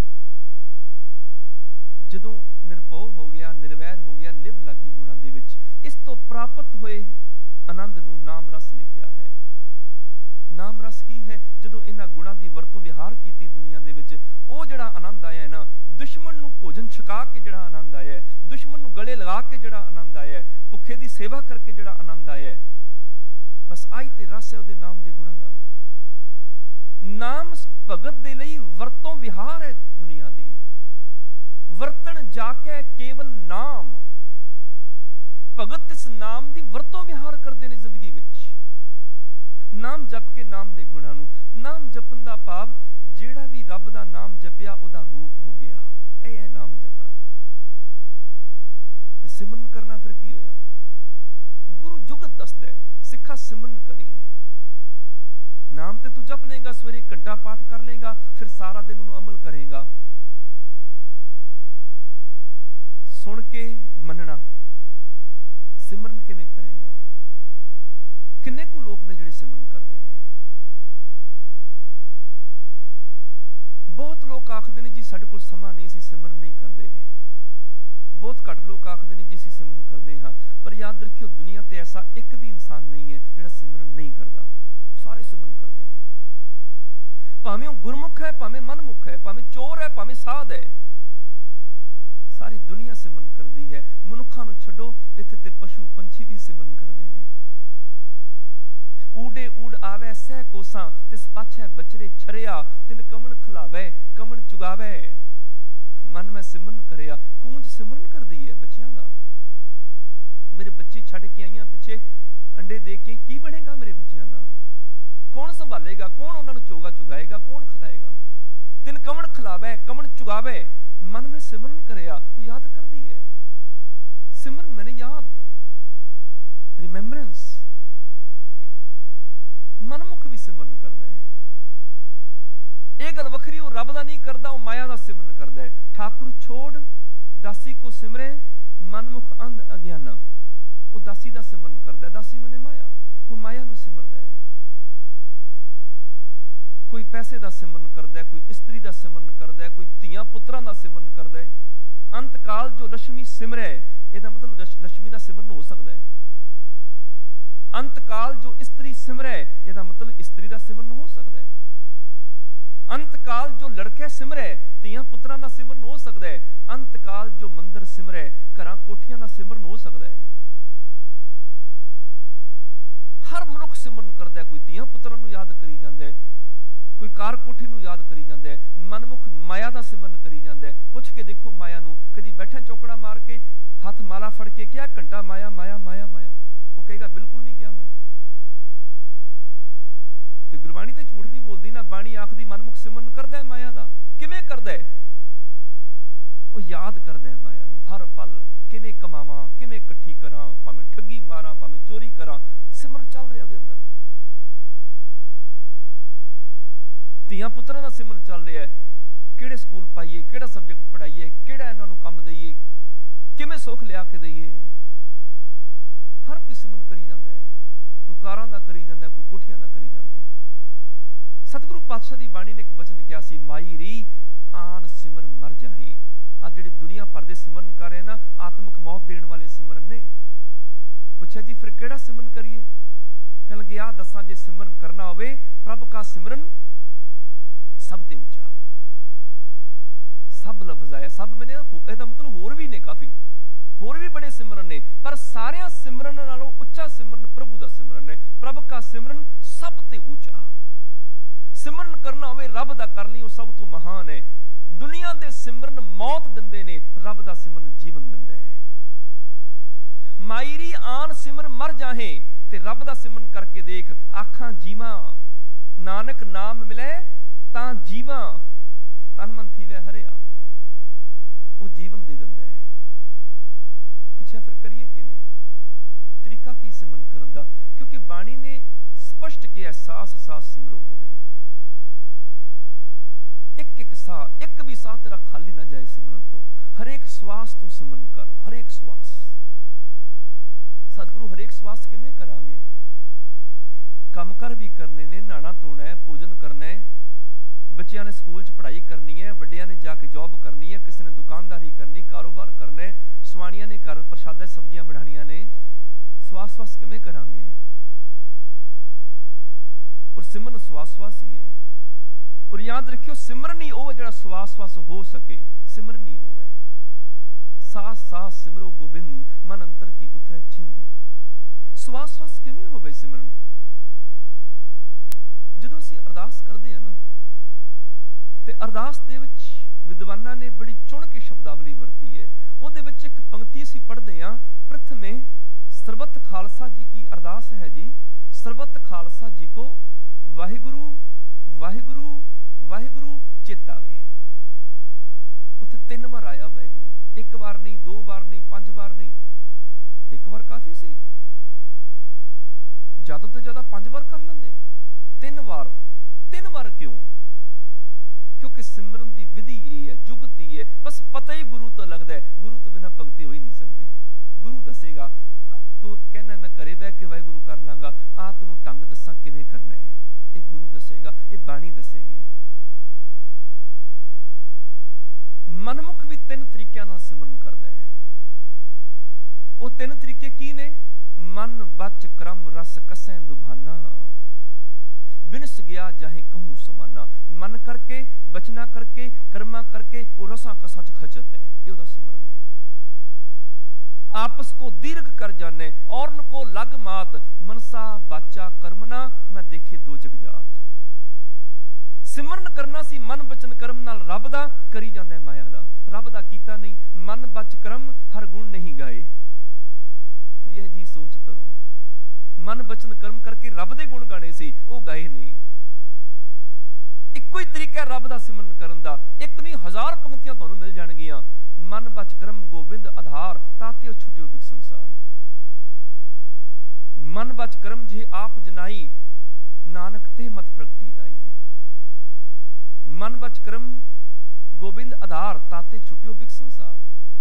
जदों निरभौ हो गया, निर्वैर हो गया, लिव लग गई गुणां दे विच, इस तो प्राप्त होए आनंद नूं नाम रस लिखिया है। नाम रस की है? जदों इन्हां गुणां दी वरतों विहार कीती दुनिया दे विच, ਉਹ ਜਿਹੜਾ आनंद आया है ना, दुश्मन नूं भोजन छका के ਜਿਹੜਾ आनंद आया है, दुश्मन नूं गले लगा के ਜਿਹੜਾ आनंद आया है, भुखे दी सेवा करके ਜਿਹੜਾ आनंद आया है, बस आई ते रस है ਉਹਦੇ नाम दे गुणां दा। नाम भगत दे लई वरतों विहार है दुनिया दी। वरतन जाके केवल नाम, भगत इस नाम दी वरतों विहार करते हैं जिंदगी विच। नाम जप के नाम दे गुणां नूं, नाम जपन दा भाव ਜਿਹੜਾ भी रब का नाम जपिया ਉਹਦਾ रूप हो गया। यह है नाम जपना। ते सिमरन करना फिर की होया? गुरु जुगत दसदा है, सिखा सिमरन करी। नाम ते तू जप लेगा, सवेरे घंटा पाठ कर लेगा, फिर सारा दिन उन्होंने अमल करेगा। सुन के मनना, सिमरन किवें करेगा? किन्ने को लोग ने जिहड़े सिमरन करते हैं? बहुत लोग आखते हैं जी साडे कोल समा नहीं, सी सिमरन नहीं करते। बहुत घट लोग आखते हैं जी असीं सिमरन करते हाँ, पर याद रखियो दुनिया ते ऐसा एक भी इंसान नहीं है जिहड़ा सिमरन नहीं करता। सारे सिमरन करते हैं, भावें वो गुरमुख है, भावें मनमुख है, भावें चोर है, भावें साध है, सारी दुनिया सिमरन करती है। मनुखा नूं छड्डो, इत्थे ते पशु पंछी भी सिमरन करते हैं। ऊडे ऊड आवे सह कोसा, तिस पाछे बचरे छरिया, तिन कमन खिलावे कमन चुगावे। मन में सिमरन करिया, कूंज सिमरन कर दी है बच्चियां दा। मेरे बच्चे छड़ के आईयां पिछे अंडे दे के की बनेगा मेरे बच्चियां दा? कौन संभालेगा? कौन उन्होंने चोगा चुगाएगा? कौन खिलाएगा? तिन कमन खिलावे कमन चुगावे। मन में सिमरन करिया, वो याद कर दी है। रिमेंबरेंस। मनमुख भी सिमरन करता है, यह गल वखरी वो रब दा नहीं करता, वो माया का सिमरन करता है। ठाकुर छोड़ दासी को सिमरे, मनमुख अंध अज्ञाना, वो दासी का सिमरन करता है। दासी मने माया, वो माया नूं सिमरदा है। कोई पैसे का सिमरन करता है, कोई इस्त्री का सिमरन करता है, कोई धियां पुत्रां का सिमरन करता है। अंतकाल जो लक्ष्मी सिमरे, ਇਹਦਾ मतलब लक्ष्मी का सिमरन हो सकता है। अंतकाल जो स्त्री सिमरे, ਇਹਦਾ मतलब स्त्री का सिमरन हो सकता है। अंतकाल जो लड़के सिमरे, ਧੀਆਂ पुत्रां का सिमरन हो सकता है। अंतकाल जो मंदिर सिमरे, घरां कोठियां का सिमरन हो सकता है। हर मनुख सिमरन करता है। कोई ਧੀਆਂ पुत्रां नूं याद करी जाता है, कोई कार कोठी नूं याद करी जाता है, मनमुख माया का सिमरन करी जाता है। पुछ के देखो माया नूं, कदी बैठा चौकड़ा मार के हाथ माला फड़ के क्या घंटा माया माया माया माया, वो कहेगा बिल्कुल नहीं किया मैं। ते गुरबाणी ते झूठ नहीं बोलती ना, बाणी आखदी मनमुख सिमरन करदा है माया दा। किवें करदा है? वो याद करदा है माया नूं हर पल, किवें कमावां, किवें इकट्ठी करां, भावें ठगी मारां, भावें चोरी करां, सिमरन चल रहा ਉਹਦੇ अंदर। ਧੀਆਂ पुत्रां ਦਾ सिमरन चल रहा है, ਕਿਹੜੇ ਸਕੂਲ ਪਾਈਏ, ਕਿਹੜਾ ਸਬਜੈਕਟ ਪੜਾਈਏ, ਕਿਹੜਾ ਇਹਨਾਂ ਨੂੰ ਕੰਮ ਦਈਏ, ਕਿਵੇਂ ਸੁੱਖ ਲਿਆ ਕੇ ਦਈਏ। ਹਰ ਕੋਈ ਸਿਮਰਨ ਕਰੀ ਜਾਂਦਾ ਹੈ, ਕੋਈ ਕਾਰਾਂ ਦਾ ਕਰੀ ਜਾਂਦਾ, ਕੋਈ ਕੋਠੀਆਂ ਦਾ ਕਰੀ ਜਾਂਦਾ। ਸਤਿਗੁਰੂ ਪਾਤਸ਼ਾਹ ਦੀ ਬਾਣੀ ਨੇ ਇੱਕ ਬਚਨ ਕਿਹਾ ਸੀ, ਮਾਈ ਰੀ ਆਨ ਸਿਮਰ ਮਰ ਜਾਹੀਂ। ਆ ਜਿਹੜੇ ਦੁਨੀਆ ਭਰ ਦੇ ਸਿਮਰਨ ਕਰ ਰਹੇ ਨਾ, ਆਤਮਿਕ ਮੌਤ ਦੇਣ ਵਾਲੇ ਸਿਮਰਨ ਨੇ। ਪੁੱਛਿਆ ਜੀ ਫਿਰ ਕਿਹੜਾ ਸਿਮਰਨ ਕਰੀਏ? ਕਹਿਣ ਲੱਗੇ ਆ ਦੱਸਾਂ, ਜੇ ਸਿਮਰਨ ਕਰਨਾ ਹੋਵੇ, ਪ੍ਰਭ ਕਾ ਸਿਮਰਨ ਸਭ ਤੇ ਉੱਚਾ। सब लफ्ज आया, सब मैंने ਇਹਦਾ मतलब होर भी ने, काफी होर भी बड़े सिमरन ने, पर सारे सिमरन नालों उच्चा सिमरन प्रभु का सिमरन है। प्रभ का सिमरन सब ते ऊंचा। सिमरन करना होवे रब दा कर ली, वो सब तो महान है। दुनिया दे सिमरन मौत दिंदे ने, रब दा सिमरन जीवन दिंदा है। माईरी आन सिमर मर जाहे, ते रब दा सिमरन करके देख, आखां जीवा नानक नाम मिले तां जीवा, तन मन थीवे हरिया, वो जीवन दे दिंदा है। पूछा फिर करिए किवें? तरीका की सिमरन करन दा? क्योंकि बाणी ने स्पष्ट किया, सास सास सिमरो गोबिंद। एक एक साह, एक भी साह तेरा खाली ना जाए सिमरन तो। हर एक श्वास तू सिमरन कर, हर एक श्वास। सतगुरु हर एक श्वास किवें करांगे? काम कर भी करने ने, नहाना धोना है, भोजन करना है, बच्चों ने स्कूल च पढ़ाई करनी है, वड्डियां ने जाके जॉब करनी है, किसी ने दुकानदारी करनी, कारोबार करना है, स्वाणियां ने घर प्रसादा सब्जियां बनानियां ने। श्वास श्वास किवें करांगे? और सिमरन श्वास श्वास ही है। और याद रखियो, सिमरन ही वो जिहड़ा श्वास श्वास हो सके, सिमरन ही होवे। सास सास सिमरो गोबिंद, मन अंतर की उतरे चिंद। श्वास श्वास किवें होवे सिमरन? जदों असीं अरदास करदे हां ना, ते अरदास दे विच विद्वानां ने बड़ी चुन के शब्दावली वरती है। ਉਹਦੇ ਵਿੱਚ एक पंक्ति असीं पढ़दे हां, प्रथमे ਸਰਬੱਤ ਖਾਲਸਾ जी की अरदास है जी, ਸਰਬੱਤ ਖਾਲਸਾ जी को वाहिगुरु वाहिगुरु वाहिगुरु चेतावे। उत्थे 3 बार आया वाहिगुरु, 1 बार नहीं, 2 बार नहीं, 5 बार नहीं, 1 बार काफी सी। ज्यादा तो ज्यादा 5 बार कर लेंदे, 3 बार क्यों? क्योंकि सिमरन की विधि यही है, जुगत ही है। बस पता ही गुरु तो लगता है, गुरु तो बिना भगती हो ही नहीं सकती। गुरु दसेगा, तू कहना मैं घरे बह के वाहिगुरु कर लांगा, आ तैनूं ढंग दसां किवें करना है, ये गुरु दसेगा, ये बाणी दसेगी। मनमुख भी 3 तरीकों नाल सिमरन करता है। वो 3 तरीके की ने? मन बच क्रम रस कसै लुभाना, बिनस गया जाहे कहूं समाना। मन करके, बचना करके, कर्मा करके, वो रसा कसा च खचत है, ये उसदा सिमरन है। आपस को दीर्घ कर जाने, और को लग मात, मनसा बाचा कर्मना, मैं देखी 2 जग जात। सिमरन करना सी मन बचन कर्म नाल रब दा, करी जांदा है माया दा। रब दा कीता नहीं, मन बच कर्म हर गुण नहीं गाए। यह जी सोच तरो, मन बचन कर्म करके रब दे गुण गाने सी, वो गाए नहीं। इक्को ही तरीका रब दा सिमरन करन दा, एक नहीं 1000 पंक्तियां तुहानूं मिल जाणगियां। मन बच कर्म गोबिंद आधार, ताते छुटियो बिक संसार। मन बच कर्म जे आप जनाई, नानक ते मत प्रगटी आई। मन बच कर्म गोबिंद आधार, ताते छुट्टियो बिक संसार।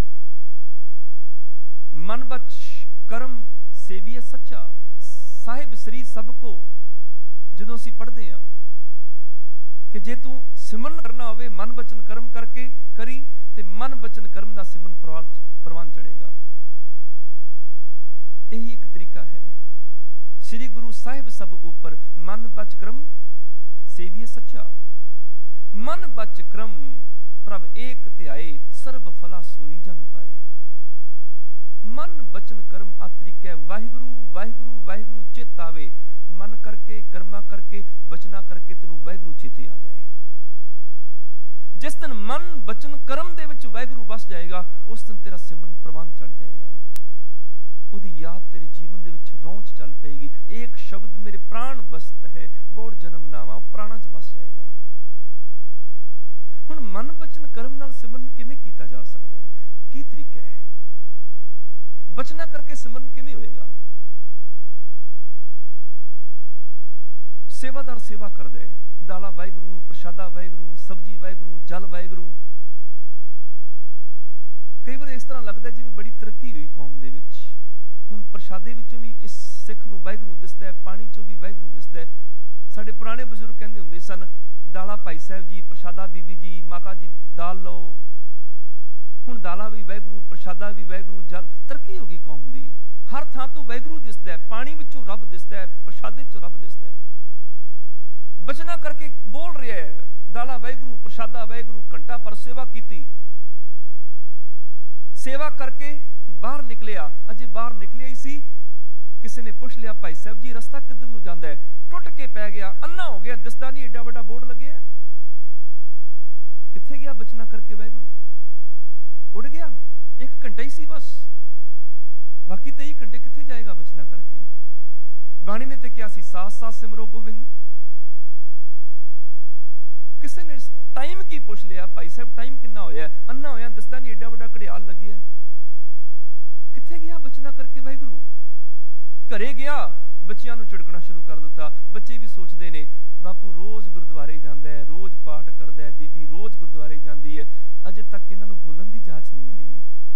मन बच कर्म सेविए सच्चा, साहिब श्री सबको ਜਦੋਂ ਅਸੀਂ ਪੜ੍ਹਦੇ ਹਾਂ ਕਿ ਜੇ ਤੂੰ ਸਿਮਰਨ ਕਰਨਾ ਹੋਵੇ ਮਨ ਬਚਨ ਕਰਮ ਕਰਕੇ ਕਰੀ ਤੇ ਮਨ ਬਚਨ ਕਰਮ ਦਾ ਸਿਮਰਨ ਪ੍ਰਵਾਨ ਚੜੇਗਾ। ਇਹੀ ਇੱਕ ਤਰੀਕਾ ਹੈ। ਸ੍ਰੀ ਗੁਰੂ ਸਾਹਿਬ ਸਭ ਉੱਪਰ ਮਨ ਬਚ ਕਰਮ ਸੇਵੀਏ ਸੱਚਾ। ਮਨ ਬਚ ਕਰਮ ਪ੍ਰਭ ਏਕ ਧਿਆਏ, ਸਰਬ ਫਲਾ ਸੋਈ ਜਨ ਪਾਏ। ਮਨ ਬਚਨ ਕਰਮ ਆ ਤਰੀਕਾ ਵਾਹਿਗੁਰੂ ਵਾਹਿਗੁਰੂ ਵਾਹਿਗੁਰੂ ਚਿਤ ਆਵੇ। मन करके कर्मा करके बचना करके तेनू वाहिगुरू चेते आ जाए। जिस दिन मन बचन कर्म दे विच वाहिगुरू वस जाएगा, उस दिन तेरा सिमरन प्रवान चढ़ जाएगा। उहदी याद तेरे जीवन दे विच रौंच चल पेगी। एक शब्द मेरे प्राण बसत है, बौड़ जन्म नावा, प्राणा च वस जाएगा। हुण मन बचन कर्म नाल सिमरन किवें कीता जा सकदा है? की तरीका है? बचना करके सिमरन किवें होएगा? सेवादार सेवा कर दे, दाला वाहिगुरू, प्रशादा वाहिगुरू, सब्जी वाहिगुरू, जल वाहिगुरू। कई बार इस तरह लगता है जिवें बड़ी तरक्की हुई कौम दे विच। हुण प्रशादे विचों भी इस सिख नूं वाहिगुरू दिसदा है, पानी चों भी वाहिगुरू दिसदा है। साडे पुराने बजुर्ग कहंदे हुंदे सन, दाला भाई साहब जी, प्रशादा बीबी जी, माता जी दाल लो। हुण दाला भी वाहिगुरू, प्रशादा भी वाहिगुरू, जल। तरक्की हो गई कौम दी। हर थां तो वाहिगुरू दिसदा है, पानी विचों रब दिसदा है, प्रशादे चों रब दिसदा है। बचना करके बोल रहा है, दाला वाहिगुरू, प्रशादा वाहिगुरू, घंटा पर सेवा की। सेवा करके बाहर निकलिया, अजे बाहर निकलिया ही सी, किसी ने पुछ लिया, भाई साहब जी रस्ता किधर नूं जांदा है? टुट के पै गया, अन्ना हो गया, दिसदा नहीं, एडा वड्डा बोर्ड लगे है। कित्थे गया बचना करके वाहिगुरू? उड़ गया। 1 घंटा ही सी बस, बाकी 23 घंटे कित्थे जाएगा बचना करके? बाणी ने ते क्या सी, साथ साथ सिमरो गोविंद। किसी ने टाइम की पुछ लिया, भाई साहब टाइम कितना होया? अन्ना होया, दसदा नहीं, एडा वड्डा घड़ियाल लगे है। कित्थे गया बचना करके वाहिगुरू? घरे गया, बच्चियां नूं झिड़कना शुरू कर दिता। बच्चे भी सोचते ने, बापू रोज गुरुद्वारे जांदा है, रोज पाठ करदा है, बीबी रोज गुरुद्वारे जांदी है, अजे तक इन्हां नूं बोलण दी जाच नहीं आई।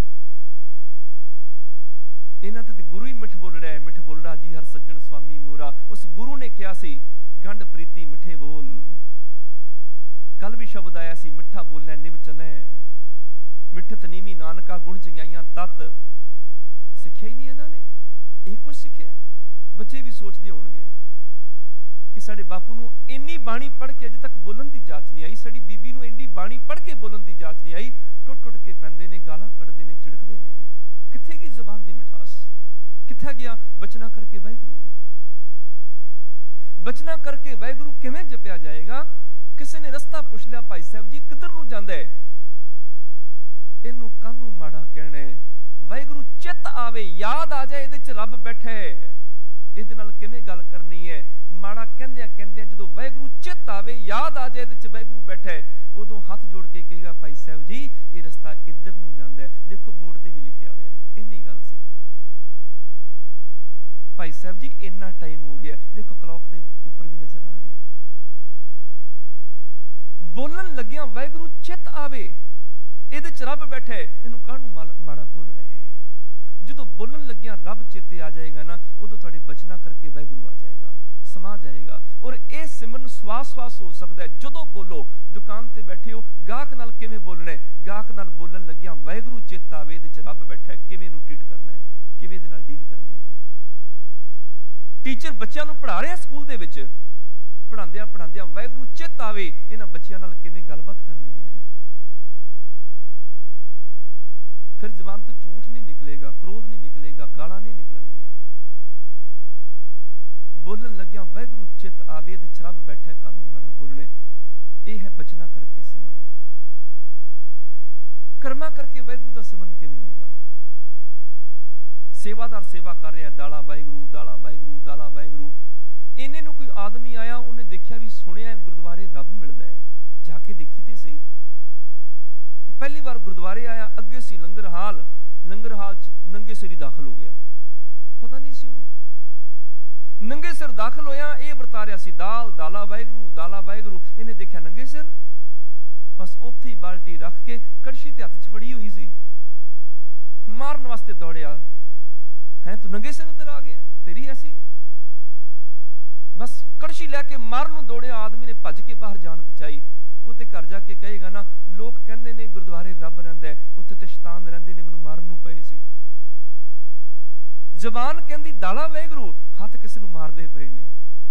इन्हां ते गुरु ही मिठ बोलड़ा है, मिठ बोलड़ा जी हर सज्जन स्वामी मोरा। उस गुरु ने कहा सी, गंढ प्रीति मिठे बोल। कल भी शब्द आया सी, मिठा बोले निभ चले, मिठत नीवी नानका गुण चंगियाइयां तत। सिक्ख्या ही नहीं इन्होंने, एक कुछ सिक्ख्या। बच्चे भी सोचते होणगे कि साडे बापू नूं इन्नी बाणी पढ़ के अजे तक बोलन दी जाच नहीं आई, साडी बीबी नूं इन्नी बाणी पढ़ के बोलन दी जाच नहीं आई। टुट टुट के पैंदे ने, गालां कढ़दे ने, झिड़कदे ने। कित्थे गई ज़बान दी मिठास? कित्थे गया बचना करके वाहिगुरू? बचना करके वाहिगुरू किवें जपिया जाएगा? किसी ने रस्ता पुछ लिया, भाई साहब जी किधर नूं जांदा है? इनू कानू माड़ा कहना है। वाहिगुरू चित आवे, याद आ जाए इहदे च रब बैठा है, इहदे नाल किवें गल करनी है? माड़ा कहंदियां कहंदियां जदों वाहिगुरू चित आवे, याद आ जाए इहदे च वाहिगुरू बैठा है, उदों हाथ जोड़ के कहेगा, भाई साहब जी ये रस्ता इधर नूं जांदा है। देखो बोर्ड ते भी लिखिया होया है, इन्नी गल सी। भाई साहब जी इन्ना टाइम हो गया, देखो क्लॉक दे ऊपर भी नजर आ रहा है। बोलन लगिया वाहिगुरू चित आवे, इहदे च रब बैठा है, इहनूं काहनूं माड़ा बोल रहे हैं? जदों बोलन लगिया रब चेते आ जाएगा ना, उदों तुहाडे बचना करके वाहिगुरू आ जाएगा, समा जाएगा। और यह सिमरन स्वास स्वास हो सकता है। जदों बोलो, दुकान ते बैठे हो, गाहक नाल किवें बोलना है? गाहक नाल बोलन लगिया वाहिगुरू चित आवे, इहदे च रब बैठा है, किवें नूं ट्रीट करना है, किवें इहदे नाल डील करनी है। टीचर बच्चों नूं पढ़ा रहे स्कूल दे विच, पढ़ांदियां पढ़ांदियां वाहिगुरू चित आवे, इन्हां बच्चों नाल किवें गलबात करनी है। फिर जबान तो झूठ नहीं निकलेगा, क्रोध नहीं निकलेगा, गालां नहीं निकलणगियां। बोलन लगिया वाहिगुरू चित आवे, इहदे च रब बैठा है, काहनूं माड़ा बोलणे। यह है बचना करके सिमरन। कर्मा करके वाहिगुरू दा सिमरन किवें होएगा? सेवादार सेवा कर रहा है, दाला वाहिगुरू, दाला वाहिगुरू, दाला वाहिगुरू। इन्ने नूं कोई आदमी आया, उन्हें देखा भी सुनिया गुरुद्वारे रब मिलता है, जाके देखी तो सही। पहली बार गुरुद्वारे आया, अगे सी लंगर हाल च नंगे सिर ही दाखिल हो गया, पता नहीं सी उन्होंने। नंगे सिर दाखिल होया, ये वरता रहा सी दाल, दाला वाहिगुरू, दाला वाहिगुरू। इन्हें देखा नंगे सिर, बस उत्थे ही बाल्टी रख के कड़छी ते हत्थ च फड़ी हुई सी, मारन वास्ते दौड़िया। है तू नंगे सिर उतर आ गया, तेरी ऐसी। बस कड़छी लैके मारन दौड़िया, आदमी ने भज के बाहर जान बचाई। वो ते घर जाके कहेगा ना, लोग कहते ने गुरुद्वारे रब रहिंदा है, उत्थे ते शैतान रहिंदे ने, मैनूं मारन नूं पए सी। जबान कहंदी दाला वाहिगुरू, हत्थ किसे नूं मारदे पए ने,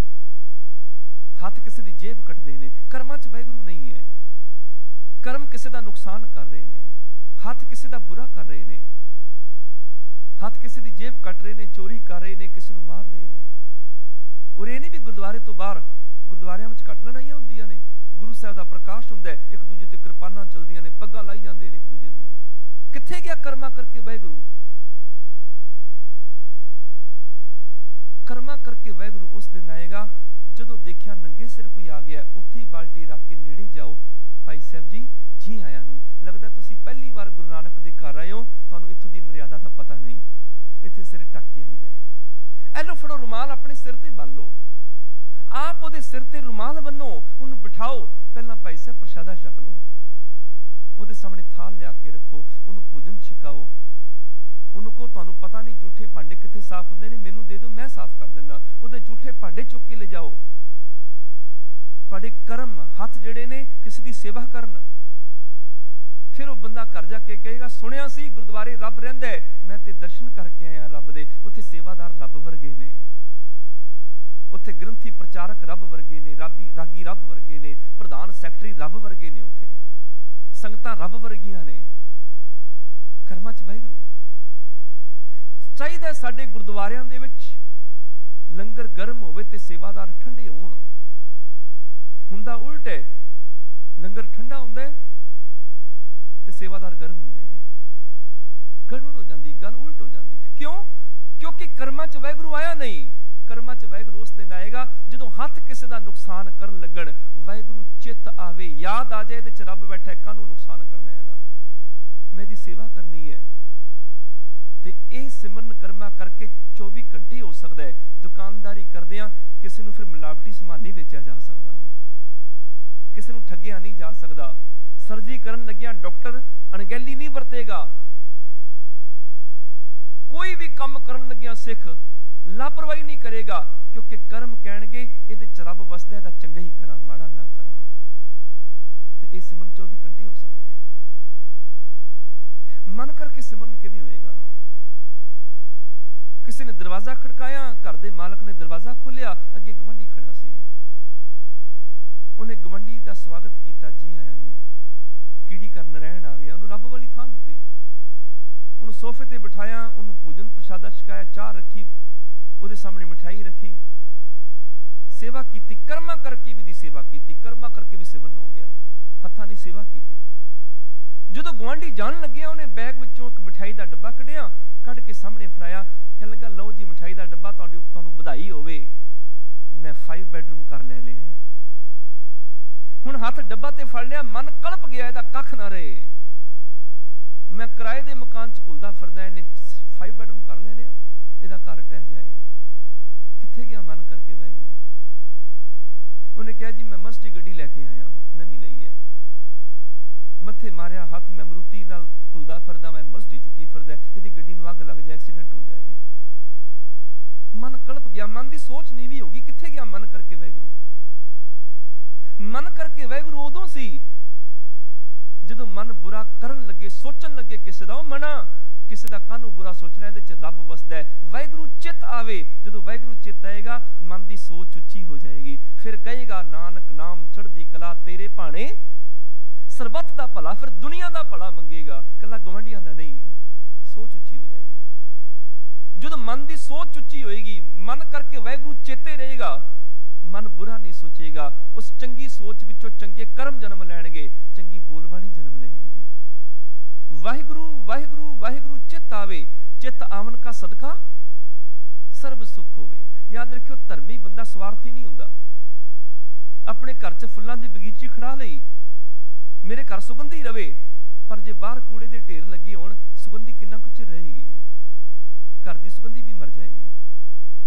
हत्थ किसे दी जेब कटदे ने। कर्मां च वाहिगुरू नहीं है, कर्म किसे दा नुकसान कर रहे ने, हत्थ किसे दा बुरा कर रहे ने, हत्थ किसे दी जेब कट रहे ने, चोरी कर रहे ने, किसे नूं मार रहे ने। और ये नहीं भी गुरुद्वारे तो बाहर, गुरुद्वारियां विच घट लड़ाइयां हुंदियां ने, गुरु साहब दा प्रकाश हुंदा है, एक दूजे ते किरपानां चलदियां ने, पग्गां लाई जांदे ने एक दूजे दियां। कित्थे गया कर्मा करके वाहिगुरू? कर्मा करके वाहिगुरू उस दिन आएगा जदों देखिया नंगे सिर कोई आ गया, उत्थे ही बाल्टी रख के नेड़े जाओ, भाई साहब जी जी आया नूं, लगदा तुसीं पहली बार गुरु नानक दे घर आए हो, तुहानूं इत्थों दी मर्यादा दा पता नहीं, इत्थे सिर ढक के आईदा है। ए लो फड़ो रुमाल, अपने सिर ते बन लो, आप उहदे सिर ते रुमाल बन्नो, उहनूं बिठाओ, पहलां भाई साहब प्रशादा छक लो, उहदे सामने थाल लिया के रखो, उहनूं भोजन छकाओ, उहनूं कहो तुहानूं पता नहीं जूठे भांडे कित्थे साफ हुंदे ने, मैनूं दे दिओ, मैं साफ कर दिंदा। उहदे जूठे भांडे चुक के ले जाओ। तुहाडे कर्म हत्थ जिहड़े ने किसी दी सेवा करन। फिर वो बंदा घर जाके कहेगा, सुनिया सी गुरुद्वारे रब रहिंदा है, मैं ते दर्शन करके आया रब दे, उत्थे सेवादार रब वर्गे ने, उत्थे ग्रंथी प्रचारक रब वर्गे ने, रागी रब वर्गे ने, प्रधान सैकटरी रब वर्गे ने, उत्थे संगतां रब वर्गियां ने। कर्मां च वाहिगुरू चाहिदा। साडे गुरुद्वारियां दे विच लंगर गर्म होवे ते सेवादार ठंडे होण। हुंदा उल्ट है, लंगर ठंडा हुंदा है ते सेवादार गर्म हुंदे ने। गड़बड़ हो जांदी, गल उल्ट हो जांदी। क्यों? क्योंकि कर्मां च वाहिगुरू आया नहीं। कर्मां च वाहिगुरू उस दिन आएगा जदों हत्थ किसे दा नुकसान करन लगण, वाहिगुरू चित आवे, याद आ जाए इहदे च रब बैठा है, काहनूं नुकसान करना है इहदा, मैं इहदी सेवा करनी है। ते इह सिमरन कर्मा करके 24 घंटे हो सकदा है। दुकानदारी करदियां किसी नूं फिर मिलावटी समान नहीं बेचा जा सकदा, किसी नूं ठगिया नहीं जा सकदा। सर्जरी करन लगिया डॉक्टर अणगहली नहीं वरतेगा। कोई भी काम करन लगिया सिख लापरवाही नहीं करेगा, क्योंकि कर्म कहणगे इहदे च रब वसदा है, तां चंगा ही करा, माड़ा ना करा। ते इह सिमरन 24 घंटे हो सकदा है। मन करके सिमरन किवें होएगा? किसी ने दरवाजा खड़काया, घर दे मालक ने दरवाजा खोलिया, अगे गवांढी खड़ा सी, उन्हें गवांढी दा स्वागत किया, जी आया नूं, कीड़ी करन रहन आ गया, उन्होंने रब वाली थां दित्ती, उन्होंने सोफे ते बिठाया, उन्होंने भोजन प्रशादा छकाया, चाह रखी, उहदे सामने मिठाई रखी, सेवा की। कर्मा करके भी दी सेवा की, कर्मा करके भी सिमरन हो गया, हत्थां दी सेवा की। जदों गवांढी जान लगे, उन्हें बैग विचों एक मिठाई का डब्बा कढ़िया, कढ़ के सामने फड़ाया, कहन लगा, लो जी मिठाई का डब्बा, तुहानूं बधाई होवे, मैं 5 बेडरूम घर ले लिया। हुण हत्थ डब्बा ते फड़ लिया, मन कलप गया, इहदा कख ना रहे, मैं किराए दे मकान च घुलदा फिरदा, इहने 5 बेडरूम घर ले लिया, इहदा घर टह जाए। कित्थे गया मन करके वाहिगुरू? उन्हें कहा, जी मैं मर्सिडी गड्डी लैके आया, नवीं लई है, मत्थे मारिया हत्थ, मैं मरूती नाल घुलदा फिरदा, मैं मर्सिडी चुकी फिरदा, इहदी गड्डी नूं अग लग जाए, एक्सीडेंट हो जाए। मन कलप गया, मन की सोच नीवी हो गई। कित्थे गया मन करके वाहिगुरू? मन करके वाहिगुरू उदों सी जदों मन बुरा करन लगे, सोचन लगे किसी दा, मना किसी दा कानूं बुरा सोचना, इहदे च रब वसदा है। वाहिगुरू चित आवे, जदों वाहिगुरू चित आएगा, मन की सोच उच्ची हो जाएगी, फिर कहेगा, नानक नाम चढ़दी कला तेरे भाणे, सरबत दा भला, फिर दुनिया दा भला मंगेगा, कला गवांढियां दा नहीं। सोच उच्ची हो जाएगी। जदों मन की सोच उच्ची होएगी, मन करके वाहिगुरू चेते रहेगा, मन बुरा नहीं सोचेगा, उस चंगी सोच विचों चंगे कर्म जन्म लैणगे, चंगी बोलबाणी जन्म लेगी। वाहिगुरू वाहिगुरू वाहिगुरू चित आवे, चित आवन का सदका सर्व सुख होवे। याद रखियो, धर्मी बंदा स्वार्थी नहीं हुंदा। अपने घर च फुल्लां दी बगीची खड़ा लई, मेरे घर सुगंधी रवे, पर जे बाहर कूड़े दे ढेर लगे होण, सुगंधी किन्ना कुछ रहेगी, घर की सुगंधी भी मर जाएगी।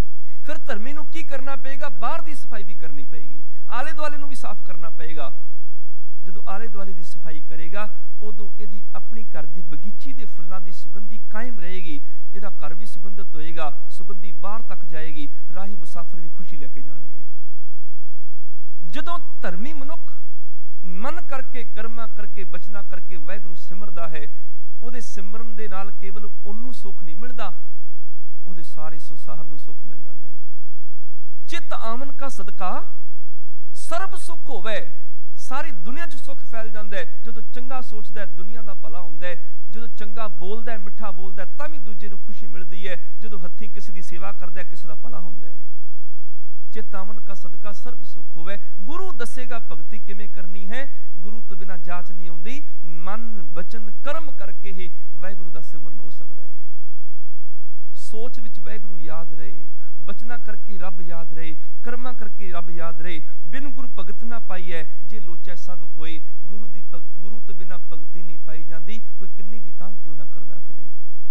फिर धर्मी नूं की करना पेगा, बाहर की सफाई भी करनी पेगी, आले दुआले नूं भी साफ करना पेगा। जो आले दुआले की सफाई करेगा उदों यदि अपनी घर की बगीची के फुलों की सुगंधी कायम रहेगी, यदा घर भी सुगंधित होएगा, सुगंधी बाहर तक जाएगी, राही मुसाफिर भी खुशी लेके जाएंगे। जदों धर्मी मनुख मन करके कर्मा करके बचना करके वाहिगुरू सिमरदा है, उहदे सिमरन दे नाल केवल उन्नू सुख नहीं मिलता, उहदे सारे संसार नूं सुख मिल जाता है। चित आमन का सदका सर्ब सुख होवे, सारी दुनिया च सुख फैल जाता है। जो चंगा सोचता है दुनिया का भला होंदा है, जो चंगा बोलता है मिठा बोलता है तां भी दूजे नूं खुशी मिलती है, जो हत्थी किसी की सेवा करता है किसी का भला होंदा है। चितामन का सदका सर्व सुख होवे। गुरु दसेगा भगती किवें करनी है, गुरु तो बिना जाच नहीं आउंदी, मन बचन कर्म करके ही वाहिगुरू दा सिमरन हो सकता है। सोच विच वाहिगुरू याद रहे, बचना करके रब याद रहे, कर्मा करके रब याद रहे। बिन गुरु भगत ना पाई है, जे लोचा सब कोई, गुरु दी भगत गुरु तो बिना भगती नहीं पाई जाती, कोई किन्नी भी तां क्यों ना करदा फिरे।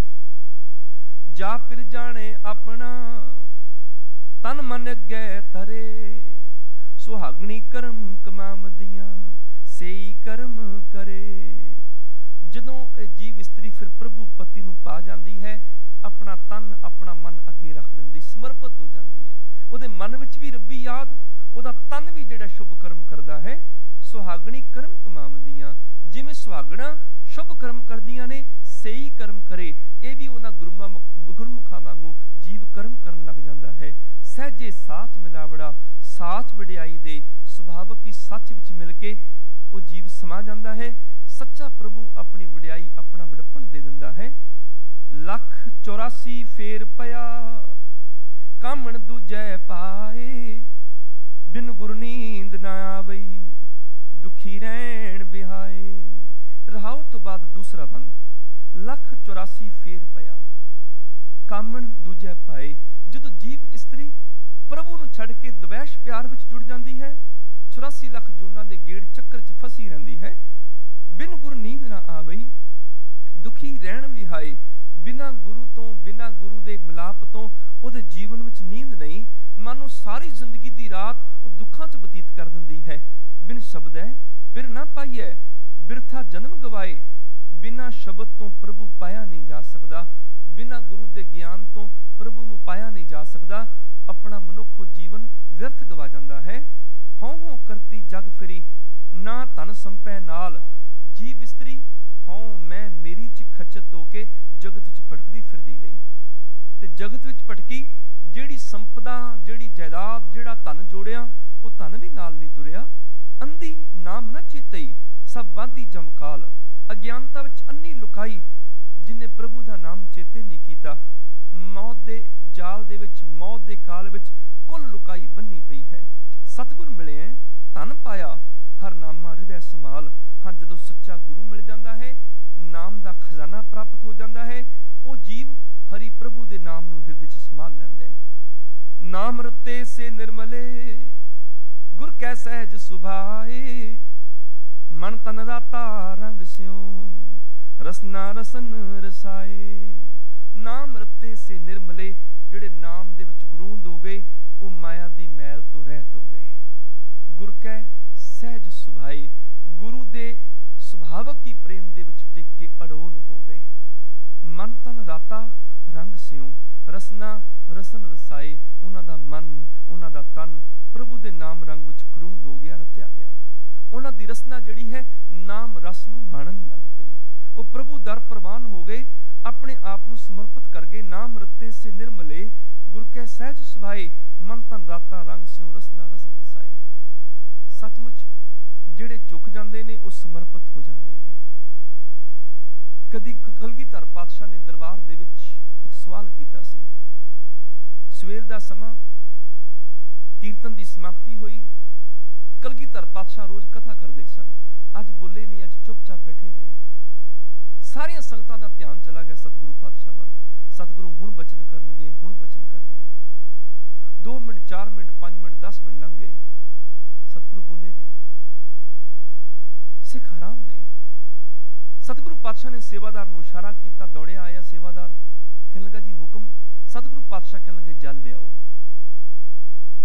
जा फिर जाने अपना तन मन अगे तरे, सुहागणी कर्म कमावदियां सेई कर्म करे। जदों जीव स्त्री फिर प्रभु पति नूं पा जाती है, अपना तन अपना मन अगे रख देंदी, समर्पित हो जाती है। उहदे मन विच भी रब्बी याद, उहदा तन भी जिहड़ा शुभ कर्म करदा है। सुहागणी कर्म कमावदियां, जिवें सुहागणा शुभ कर्म करदियां ने, सही कर्म करे, ये भी उन्हां गुरमुखां वांगू जीव कर्म करन लग जाता है। सहजे साथ मिलावड़ा, साथ वडियाई दे, सुभावक ही सच विच मिल के वो जीव समा जाता है। सच्चा प्रभु अपनी वडियाई अपना वडप्पण दे दिंदा है। लख 84 फेर पया कामण दूजै पाए, बिन गुर नींद ना आवई दुखी रहन बिहाए। रहाओ तो बाद दूसरा बंद, लख 84 फेर पया कामण दूजै पाए। जो जीव स्त्री प्रभु नूं छड़ के द्वैश प्यार विच जुड़ जाती है, 84 लख जूनां दे गेड़ चक्कर च फसी रहिंदी है। बिन गुर नींद ना आवई दुखी रहन विहाए। बिना गुरु तो बिना गुरु दे मिलाप तो उहदे जीवन विच नींद नहीं, मानो सारी जिंदगी दी रात वो दुखां च बतीत कर दिंदी है। बिन शब्द है फिर ना पाइए, बिरथा जन्म गवाए। बिना शब्द तो प्रभु पाया नहीं जा सकता, बिना गुरु दे ज्ञान तो प्रभु नूं पाया नहीं जा सकता। अपना मनुख जीवन व्यर्थ गवा जाता है। हों करती जग फिरी ना धन संपै नाल, जीव स्त्री हों मैं मेरी च खचत होके जगत च भटकदी फिरदी रही। ते जगत विच भटकी, जिहड़ी संपदा जिहड़ी जायदाद जिहड़ा धन जोड़िया वो धन भी नाल नहीं तुरिया। अंधी नाम न चेतई सब वाधी जमकाल, अज्ञानता विच अन्नी लुकाई जिन्हें प्रभु दा नाम चेते नहीं कीता। मौत दे जाल दे विच मौत दे काल विच कुल लुकाई बन्नी पई है। सतगुर मिले हैं धन पाया हर नामा हृदय संभाल। हाँ जदों सच्चा गुरु मिल जाता है, नाम दा खजाना प्राप्त हो जाता है, वो जीव हरि प्रभु दे नाम नूं हृदय च संभाल लैंदा है। नाम रते से निर्मले गुर कै सहज सुभाए, मन तन राता रंग स्यों रसना रसन रसाए। नाम रते से निर्मले, जिहड़े नाम दे विच गुणूंद हो गए, वो माया दी मैल तो रहत हो गए। गुर कै सहज सुभाए, गुरु दे सुभावक की प्रेम दे विच टिक के अडोल हो गए। मन तन राता रंग स्यों रसना रसन रसाए। उन्हां दा मन उन्हां दा तन प्रभु दे नाम रंग विच गुणूंद हो गया, रत्या गया। उन्हां दी रसना जिहड़ी है नाम रस नूं बाणन लग पई। वो प्रभु दर प्रवान हो गए, अपने आप नूं समर्पित कर गए। नाम रत्ते से निर्मले गुर कै सहज सुभाए, मन तन राता रंग स्यों रसना रसन रसाए। सचमुच जिहड़े झुक जाते हैं वो समर्पित हो जाते हैं। कदी कलगीधर पातशाह ने दरबार दे विच एक सवाल किया सी। सवेर दा समा कीर्तन की समाप्ति हुई, कलगीधर पातशाह रोज कथा करते सन, अज बोले नहीं, अज चुपचाप बैठे रहे। सारिया संगतां दा ध्यान चला गया सतगुरु पातशाह वाल। सतगुरु हुण बचन करनगे, हुण बचन करनगे। 2 मिनट 4 मिनट 5 मिनट 10 मिनट लंघ गए, सतगुरु बोले नहीं। सिख हैरान ने। सतगुरु पातशाह ने सेवादार नूं इशारा किया, दौड़िया आया सेवादार, कहन लगा जी हुक्म। सतगुरु पातशाह कहन लगे जल लियाओ।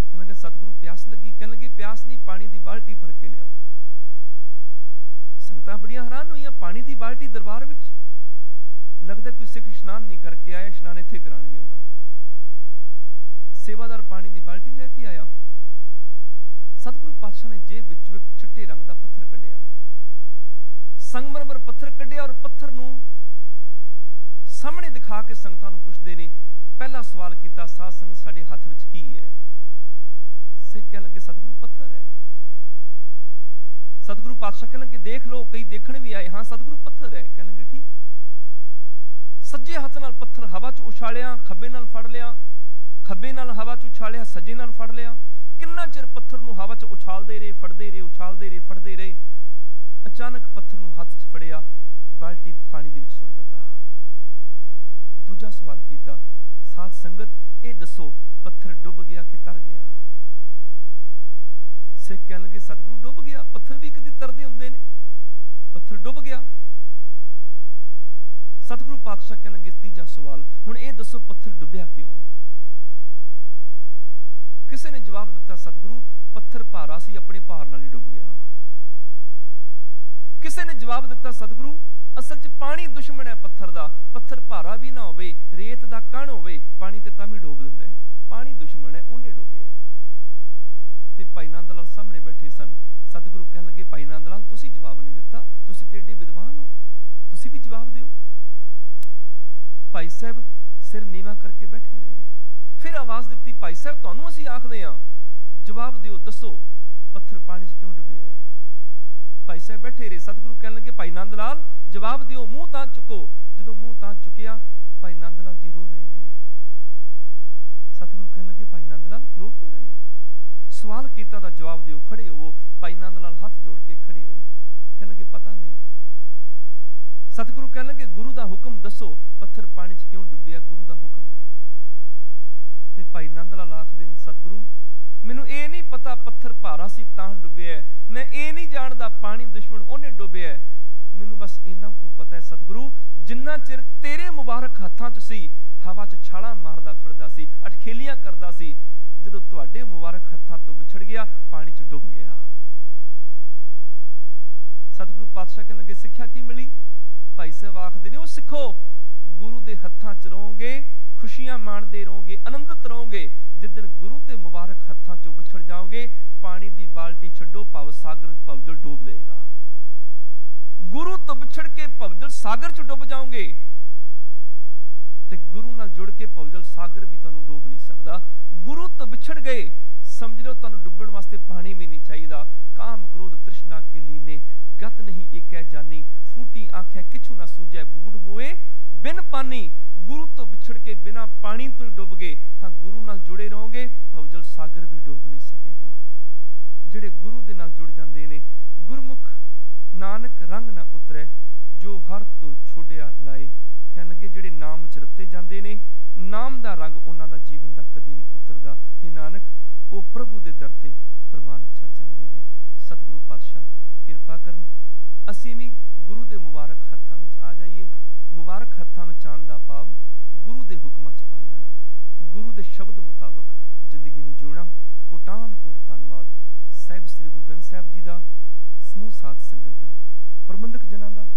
कहने लगे सतगुरु प्यास लगी। कहने लगे प्यास नहीं, पानी की बाल्टी भर के लियाओ। संगतां बड़ियां हैरान हुई, पानी की बाल्टी दरबार विच, लगता कोई सिख इशनान नहीं करके आया, इशनान इत्थे कराणगे उहदा। सेवादार पानी की बाल्टी लैके आया। सतगुरु पातशाह ने जेब विचों एक चिट्टे रंग का पत्थर कढ़िया, संगमरमर पत्थर कढ़िया, और पत्थर नूं सामने दिखा के संगतां नूं पुछदे ने। पहला सवाल किया, साध संगत साडे हथ विच की है? सिख कहण लगे सतगुरु पत्थर है। सतगुरु पातशाह कहण लगे देख लो, कई देखण भी आए। हाँ सतगुरु पत्थर है। कहण लगे ठीक। सज्जे हथ नाल पत्थर हवा च उछालिया, खब्बे नाल फड़ लिया, खब्बे नाल हवा च उछालिया, सज्जे नाल फड़ लिया। किन्ना चिर पत्थर नूं हवा च उछालदे रहे, फड़दे रहे, उछालदे रहे, फड़दे रहे। अचानक पत्थर नूं हथ च फड़िया, बाल्टी पानी दे विच सुੱਟ दिता। दूजा सवाल किया, साध संगत ये दसो पत्थर डुब गया कि तर गया? सिख कहण लगे सतगुरु डुब गया, पत्थर भी कदी तरदे हुंदे ने, पत्थर डुब गया। सतगुरु पातशाह कहण लगे तीजा सवाल, हुण ये दसो पत्थर डुबिया क्यों? किसी ने जवाब दिता सतगुरु पत्थर भारा सी, अपने भार नाल ही डुब गया। किसी ने जवाब दिता सतगुरु असल च पानी दुश्मन है पत्थर दा, पत्थर भारा भी ना होवे, रेत दा कण होवे, पानी ते तां भी डोब दिंदा है, पानी दुश्मन है, उन्हें डोबे है। ते भाई नंद लाल सामने बैठे सन। सतगुरु कहण लगे भाई नंद लाल तुसीं जवाब नहीं दिता, तुसीं ते एडे विद्वान हो, तुसीं भी जवाब दिओ। भाई साहब सिर नीवा करके बैठे रहे। फिर आवाज दी, भाई साहब तुहानूं असीं आखदे हां, जवाब दिओ, दसो पत्थर पानी च क्यों डुबे है? भाई साहब बैठे रहे। सतगुरु कहण लगे भाई नंद लाल जवाब दिओ, मूँह तां चुको। जदों मूँह तां चुकिया, भाई नंद लाल जी रो रहे ने। सतगुरु कहण लगे भाई नंद लाल रो क्यों रहे हो? सवाल कीता दा जवाब दिओ, खड़े होवो। भाई नंद लाल हाथ जोड़ के खड़े होए। कहण लगे पता नहीं। सतगुरु कहण लगे गुरु दा हुक्म दसो, पत्थर पानी च क्यों डुबिया? गुरु दा हुक्म है। ते भाई नंद लाल आखदे ने सतगुरु मैनू ये नहीं पता पत्थर भारा सी तां डुबिया है, मैं ये नहीं जानदा पानी दुश्मन उन्हें डुबिया है, मैनू बस इन्ना को पता है सतगुरु जिन्ना चिर तेरे मुबारक हत्थां च सी, हवा च छालां मारदा फिरदा सी, अटखेलियां करदा सी, जदों तुहाडे मुबारक हत्थां तो विछड़ गया, पानी च डुब गया। सतगुरु पातशाह कहण लगे सिक्ख्या की मिली? भाई साहब आखदे ने ओ सिखो गुरु दे हत्थां च रहोगे, खुशियां माणदे रहोगे, आनंदित रहोगे। जिदन गुरु के मुबारक हत्थां चों विछड़ जाओगे, पानी की बाल्टी छड्डो, भव सागर भवजल डूब देगा। गुरु तो विछड़ के भवजल सागर च डुब जाओगे, ते गुरु नाल जुड़ के भवजल सागर भी तुहानूं डूब नहीं सकदा। गुरु तो विछड़ गए, समझ लो तुहानूं डुबण वास्ते पानी भी नहीं चाहिदा। काम क्रोध तृष्णा के लीने, गत नहीं एक जानी, फूटी आंखें किछु ना सूझे, बूढ़ मुए बिन पानी। गुरु तो विछड़ के बिना पानी तो डुब गए। हाँ गुरु नाल जुड़े रहोगे, भवजल सागर भी डूब नहीं सकेगा। जिहड़े गुरु दे नाल जुड़ जांदे ने, गुरमुख नानक रंग ना उतरे, जो हर तुर छोड़िया लाए। कहण लगे जिहड़े नाम च रते जांदे ने, नाम दा रंग उन्हां दा जीवन दा कदी नहीं उतरदा। हे नानक वो प्रभु दे दर ते प्रवान चढ़ जांदे ने। सतगुरु पातशाह किरपा करन, असीं भी गुरु दे मुबारक हत्थां विच आ जाइए। मुबारक हत्थां विच आउण दा भाव गुरु दे हुक्मां च आ जाना, गुरु दे शब्द मुताबक जिंदगी नूं जिउणा। कोटान कोट धन्नवाद साहिब श्री गुरु ग्रंथ साहिब जी दा, समूह साध संगत दा, प्रबंधक जनां दा।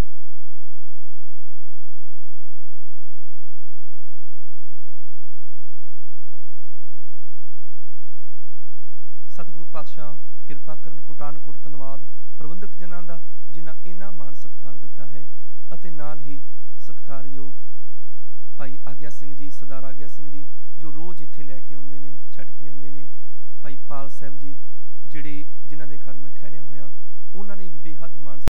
सतगुरु पातशाह किरपा करन, कोटान कोट धन्नवाद प्रबंधक जनां दा, जिन्हां इन्ना मान सत्कार दिता है। ਅਤੇ ਨਾਲ ਹੀ ਸਤਿਕਾਰਯੋਗ ਭਾਈ ਆਗਿਆ ਸਿੰਘ ਜੀ, ਸਰਦਾਰ ਆਗਿਆ ਸਿੰਘ ਜੀ, ਜੋ ਰੋਜ਼ ਇੱਥੇ ਲੈ ਕੇ ਆਉਂਦੇ ਨੇ, ਛੱਡ ਕੇ ਆਉਂਦੇ ਨੇ। ਭਾਈ ਪਾਲ ਸਾਹਿਬ ਜੀ, ਜਿਹੜੇ ਜਿਨ੍ਹਾਂ ਦੇ ਘਰ ਮੈਂ ਠਹਿਰਿਆ ਹੋਇਆ, ਉਹਨਾਂ ਨੇ ਵੀ ਬੇਹੱਦ ਮਾਣ